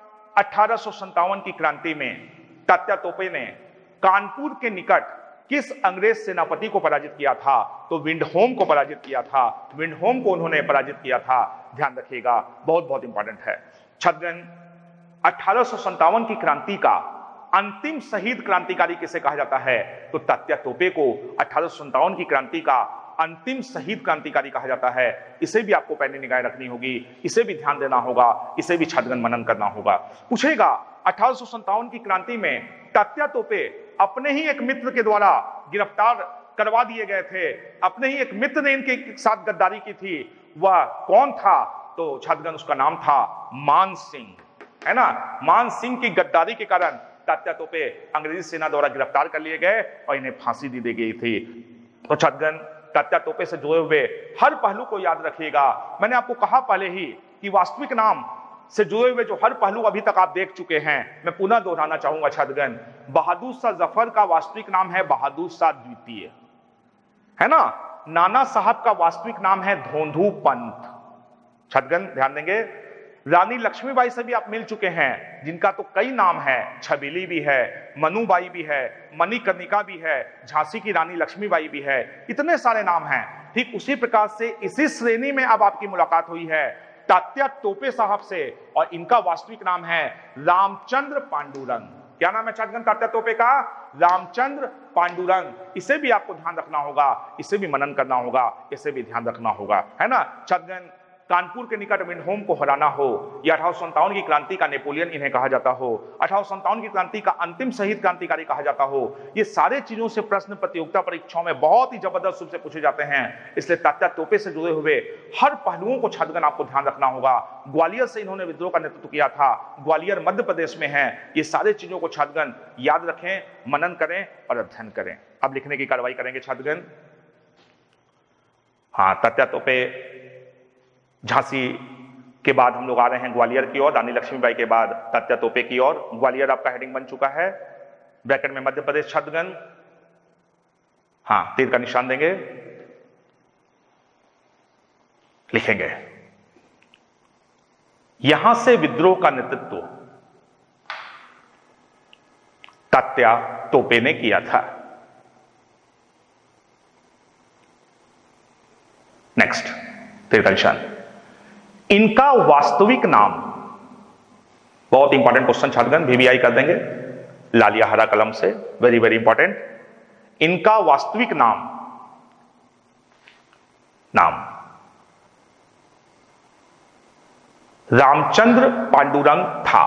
अठारह सौ सत्तावन की क्रांति में तात्या तोपे ने कानपुर के निकट किस अंग्रेज सेनापति को पराजित किया था? तो विंडहोम को पराजित किया था। विंडहोम को उन्होंने पराजित किया था। ध्यान रखिएगा, बहुत बहुत इंपॉर्टेंट है छात्रगण। अठारह सौ सत्तावन की क्रांति का अंतिम शहीद क्रांतिकारी किसे कहा जाता है? तो तात्या तोपे को अठारह सौ सत्तावन की क्रांति का अंतिम शहीद क्रांतिकारी कहा जाता है। इसे भी आपको पैनी निगाह रखनी होगी, इसे भी ध्यान देना होगा, इसे भी छात्रगण मनन करना होगा। पूछेगा अठारह सौ सत्तावन की क्रांति में तात्या तोपे अपने ही एक मित्र के द्वारा गिरफ्तार करवा दिए गए थे। अपने ही एक मित्र ने इनके साथ गद्दारी की थी। वह कौन था? तो छात्रगण उसका नाम था मान सिंह, है ना। मान सिंह की गद्दारी के कारण तात्या तोपे अंग्रेजी सेना द्वारा गिरफ्तार कर लिए गए और इन्हें फांसी दी गई थी। तो छात्रगण तात्या तोपे से जुड़े हुए हर पहलू को याद रखिएगा। मैंने आपको कहा पहले ही कि वास्तविक नाम से जुड़े हुए जो हर पहलू अभी तक आप देख चुके हैं, मैं पुनः दोहराना चाहूंगा छात्रगण। बहादुर शाह जफर का वास्तविक नाम है बहादुर शाह द्वितीय, है ना। नाना साहब का वास्तविक नाम है धोंधू पंत। छात्रगण ध्यान देंगे। रानी लक्ष्मीबाई से भी आप मिल चुके हैं, जिनका तो कई नाम है, छबीली भी है, मनुबाई भी है, मणिकर्णिका भी है, झांसी की रानी लक्ष्मीबाई भी है, इतने सारे नाम हैं। ठीक उसी प्रकार से इसी श्रेणी में अब आपकी मुलाकात हुई है तात्या टोपे साहब से, और इनका वास्तविक नाम है रामचंद्र पांडुरंग। क्या नाम है छात्रगण तात्या टोपे का? रामचंद्र पांडुरंग। इसे भी आपको ध्यान रखना होगा, इसे भी मनन करना होगा, इसे भी ध्यान रखना होगा, है ना। छात्रगण कानपुर के निकट विंडहोम को हराना हो, या अठारह सौ संतावन की क्रांति का नेपोलियन इन्हें कहा जाता हो, अठारह सौ संतावन की क्रांति का अंतिम शहीद क्रांतिकारी कहा जाता हो, ये सारे चीजों से प्रश्न प्रतियोगिता परीक्षाओं में बहुत ही जबरदस्त रूप से पूछे जाते हैं। इसलिए तात्या टोपे से जुड़े हुए हर पहलुओं को छात्रगण आपको ध्यान रखना होगा। ग्वालियर से इन्होंने विद्रोह का नेतृत्व किया था, ग्वालियर मध्य प्रदेश में है। ये सारे चीजों को छात्रगण याद रखें, मनन करें और अध्ययन करें। अब लिखने की कार्रवाई करेंगे छात्रगण। हाँ, तात्या टोपे झांसी के बाद हम लोग आ रहे हैं ग्वालियर की ओर, रानी लक्ष्मीबाई के बाद तात्या टोपे की ओर। ग्वालियर आपका हेडिंग बन चुका है, ब्रैकेट में मध्य प्रदेश छात्रगण। हाँ, तीर का निशान देंगे, लिखेंगे यहां से विद्रोह का नेतृत्व तात्या टोपे ने किया था। नेक्स्ट, तीर का निशान। इनका वास्तविक नाम, बहुत इंपॉर्टेंट क्वेश्चन छात्रगण, वीवीआई कर देंगे लाल या हरा कलम से, वेरी वेरी इंपॉर्टेंट। इनका वास्तविक नाम नाम रामचंद्र पांडुरंग था।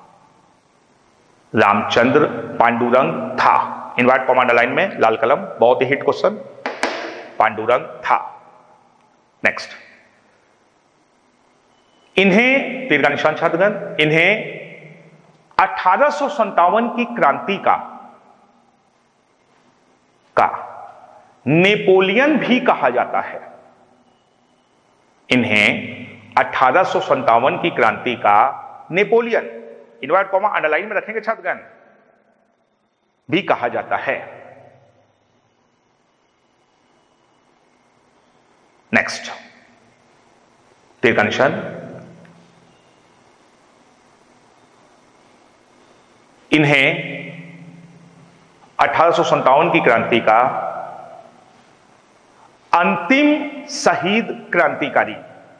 रामचंद्र पांडुरंग था। इनवर्ट कॉमा अंडरलाइन में लाल कलम, बहुत ही हिट क्वेश्चन, पांडुरंग था। नेक्स्ट, इन्हें, तीर का निशान छात्रगण, इन्हें अठारह सौ संतावन की क्रांति का का नेपोलियन भी कहा जाता है। इन्हें अठारह सौ संतावन की क्रांति का नेपोलियन, इनवर्ट कॉमा अंडरलाइन में रखेंगे छात्रगण, भी कहा जाता है। नेक्स्ट, तीर का निशान। इन्हें अठारह सौ संतावन की क्रांति का अंतिम शहीद क्रांतिकारी,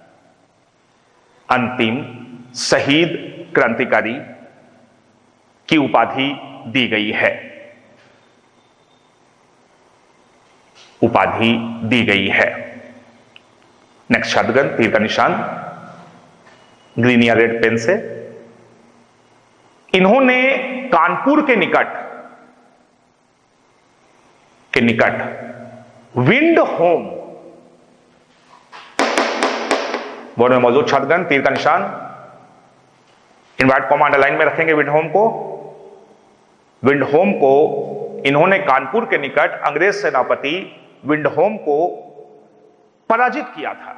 अंतिम शहीद क्रांतिकारी की उपाधि दी गई है, उपाधि दी गई है। नेक्स्ट छात्रगण, तीर का निशान ग्रीन या रेड पेन से। इन्होंने कानपुर के निकट के निकट विंड होम, बोर्ड में मौजूद छात्रगण, तीर का निशान इनवर्ट कॉमा अंडरलाइन में रखेंगे विंड होम को। विंड होम को इन्होंने कानपुर के निकट अंग्रेज सेनापति विंड होम को पराजित किया था।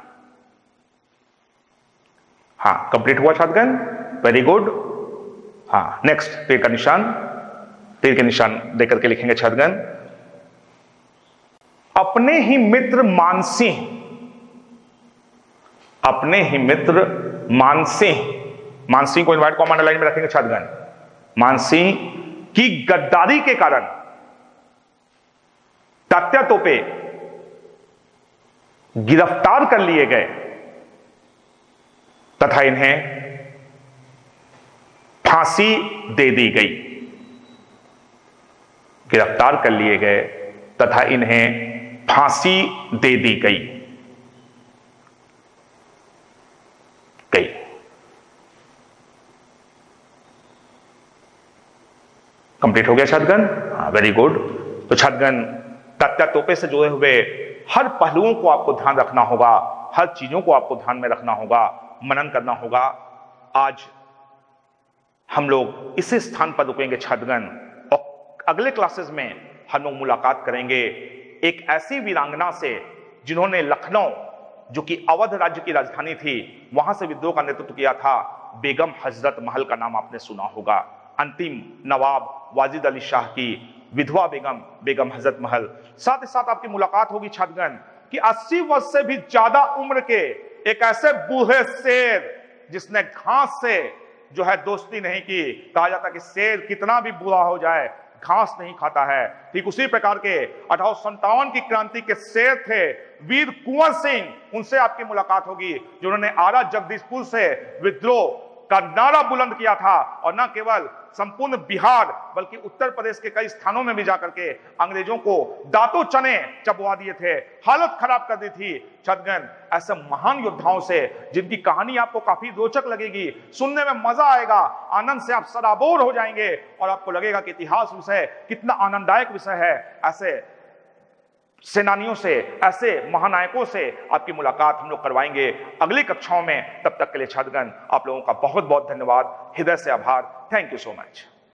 हाँ, कंप्लीट हुआ छात्रगण, वेरी गुड। हाँ, नेक्स्ट, तीर का निशान, तीर के निशान देकर के लिखेंगे छात्रगण। अपने ही मित्र मानसिंह, अपने ही मित्र मानसिंह, मानसिंह को इनवाइट कॉमा अंडरलाइन में रखेंगे छात्रगण। मानसिंह की गद्दारी के कारण तात्या टोपे गिरफ्तार कर लिए गए तथा इन्हें फांसी दे दी गई। गिरफ्तार कर लिए गए तथा इन्हें फांसी दे दी गई गई कंप्लीट हो गया छात्रगण? हाँ, वेरी गुड। तो छात्रगण, तात्या टोपे से जुड़े हुए हर पहलुओं को आपको ध्यान रखना होगा, हर चीजों को आपको ध्यान में रखना होगा, मनन करना होगा। आज हम लोग इसी स्थान पर रुकेंगे छात्रगण, और अगले क्लासेस में हम लोग मुलाकात करेंगे एक ऐसी वीरांगना से जिन्होंने लखनऊ, जो कि अवध राज्य की राजधानी थी, वहां से विद्रोह का नेतृत्व किया था। बेगम हजरत महल का नाम आपने सुना होगा। अंतिम नवाब वाजिद अली शाह की विधवा बेगम बेगम हजरत महल। साथ ही साथ आपकी मुलाकात होगी छात्रगण कि अस्सी वर्ष से भी ज्यादा उम्र के एक ऐसे बूढ़े शेर जिसने घास से जो है दोस्ती नहीं की। कहा जाता कि शेर कितना भी बुरा हो जाए घास नहीं खाता है। ठीक उसी प्रकार के अठारह सौ संतावन की क्रांति के शेर थे वीर कुंवर सिंह, उनसे आपकी मुलाकात होगी जिन्होंने आरा जगदीशपुर से विद्रोह का नारा बुलंद किया था और न केवल संपूर्ण बिहार बल्कि उत्तर प्रदेश के कई स्थानों में भी जाकर के अंग्रेजों को दांतों चने चबवा दिए थे, हालत खराब कर दी थी। छात्रगण, ऐसे महान योद्धाओं से जिनकी कहानी आपको काफी रोचक लगेगी, सुनने में मजा आएगा, आनंद से आप सराबोर हो जाएंगे और आपको लगेगा कि इतिहास विषय कितना आनंददायक विषय है। ऐसे सेनानियों से, ऐसे महानायकों से आपकी मुलाकात हम लोग करवाएंगे अगली कक्षाओं में। तब तक के लिए छात्रगण आप लोगों का बहुत बहुत धन्यवाद, हृदय से आभार। Thank you so much.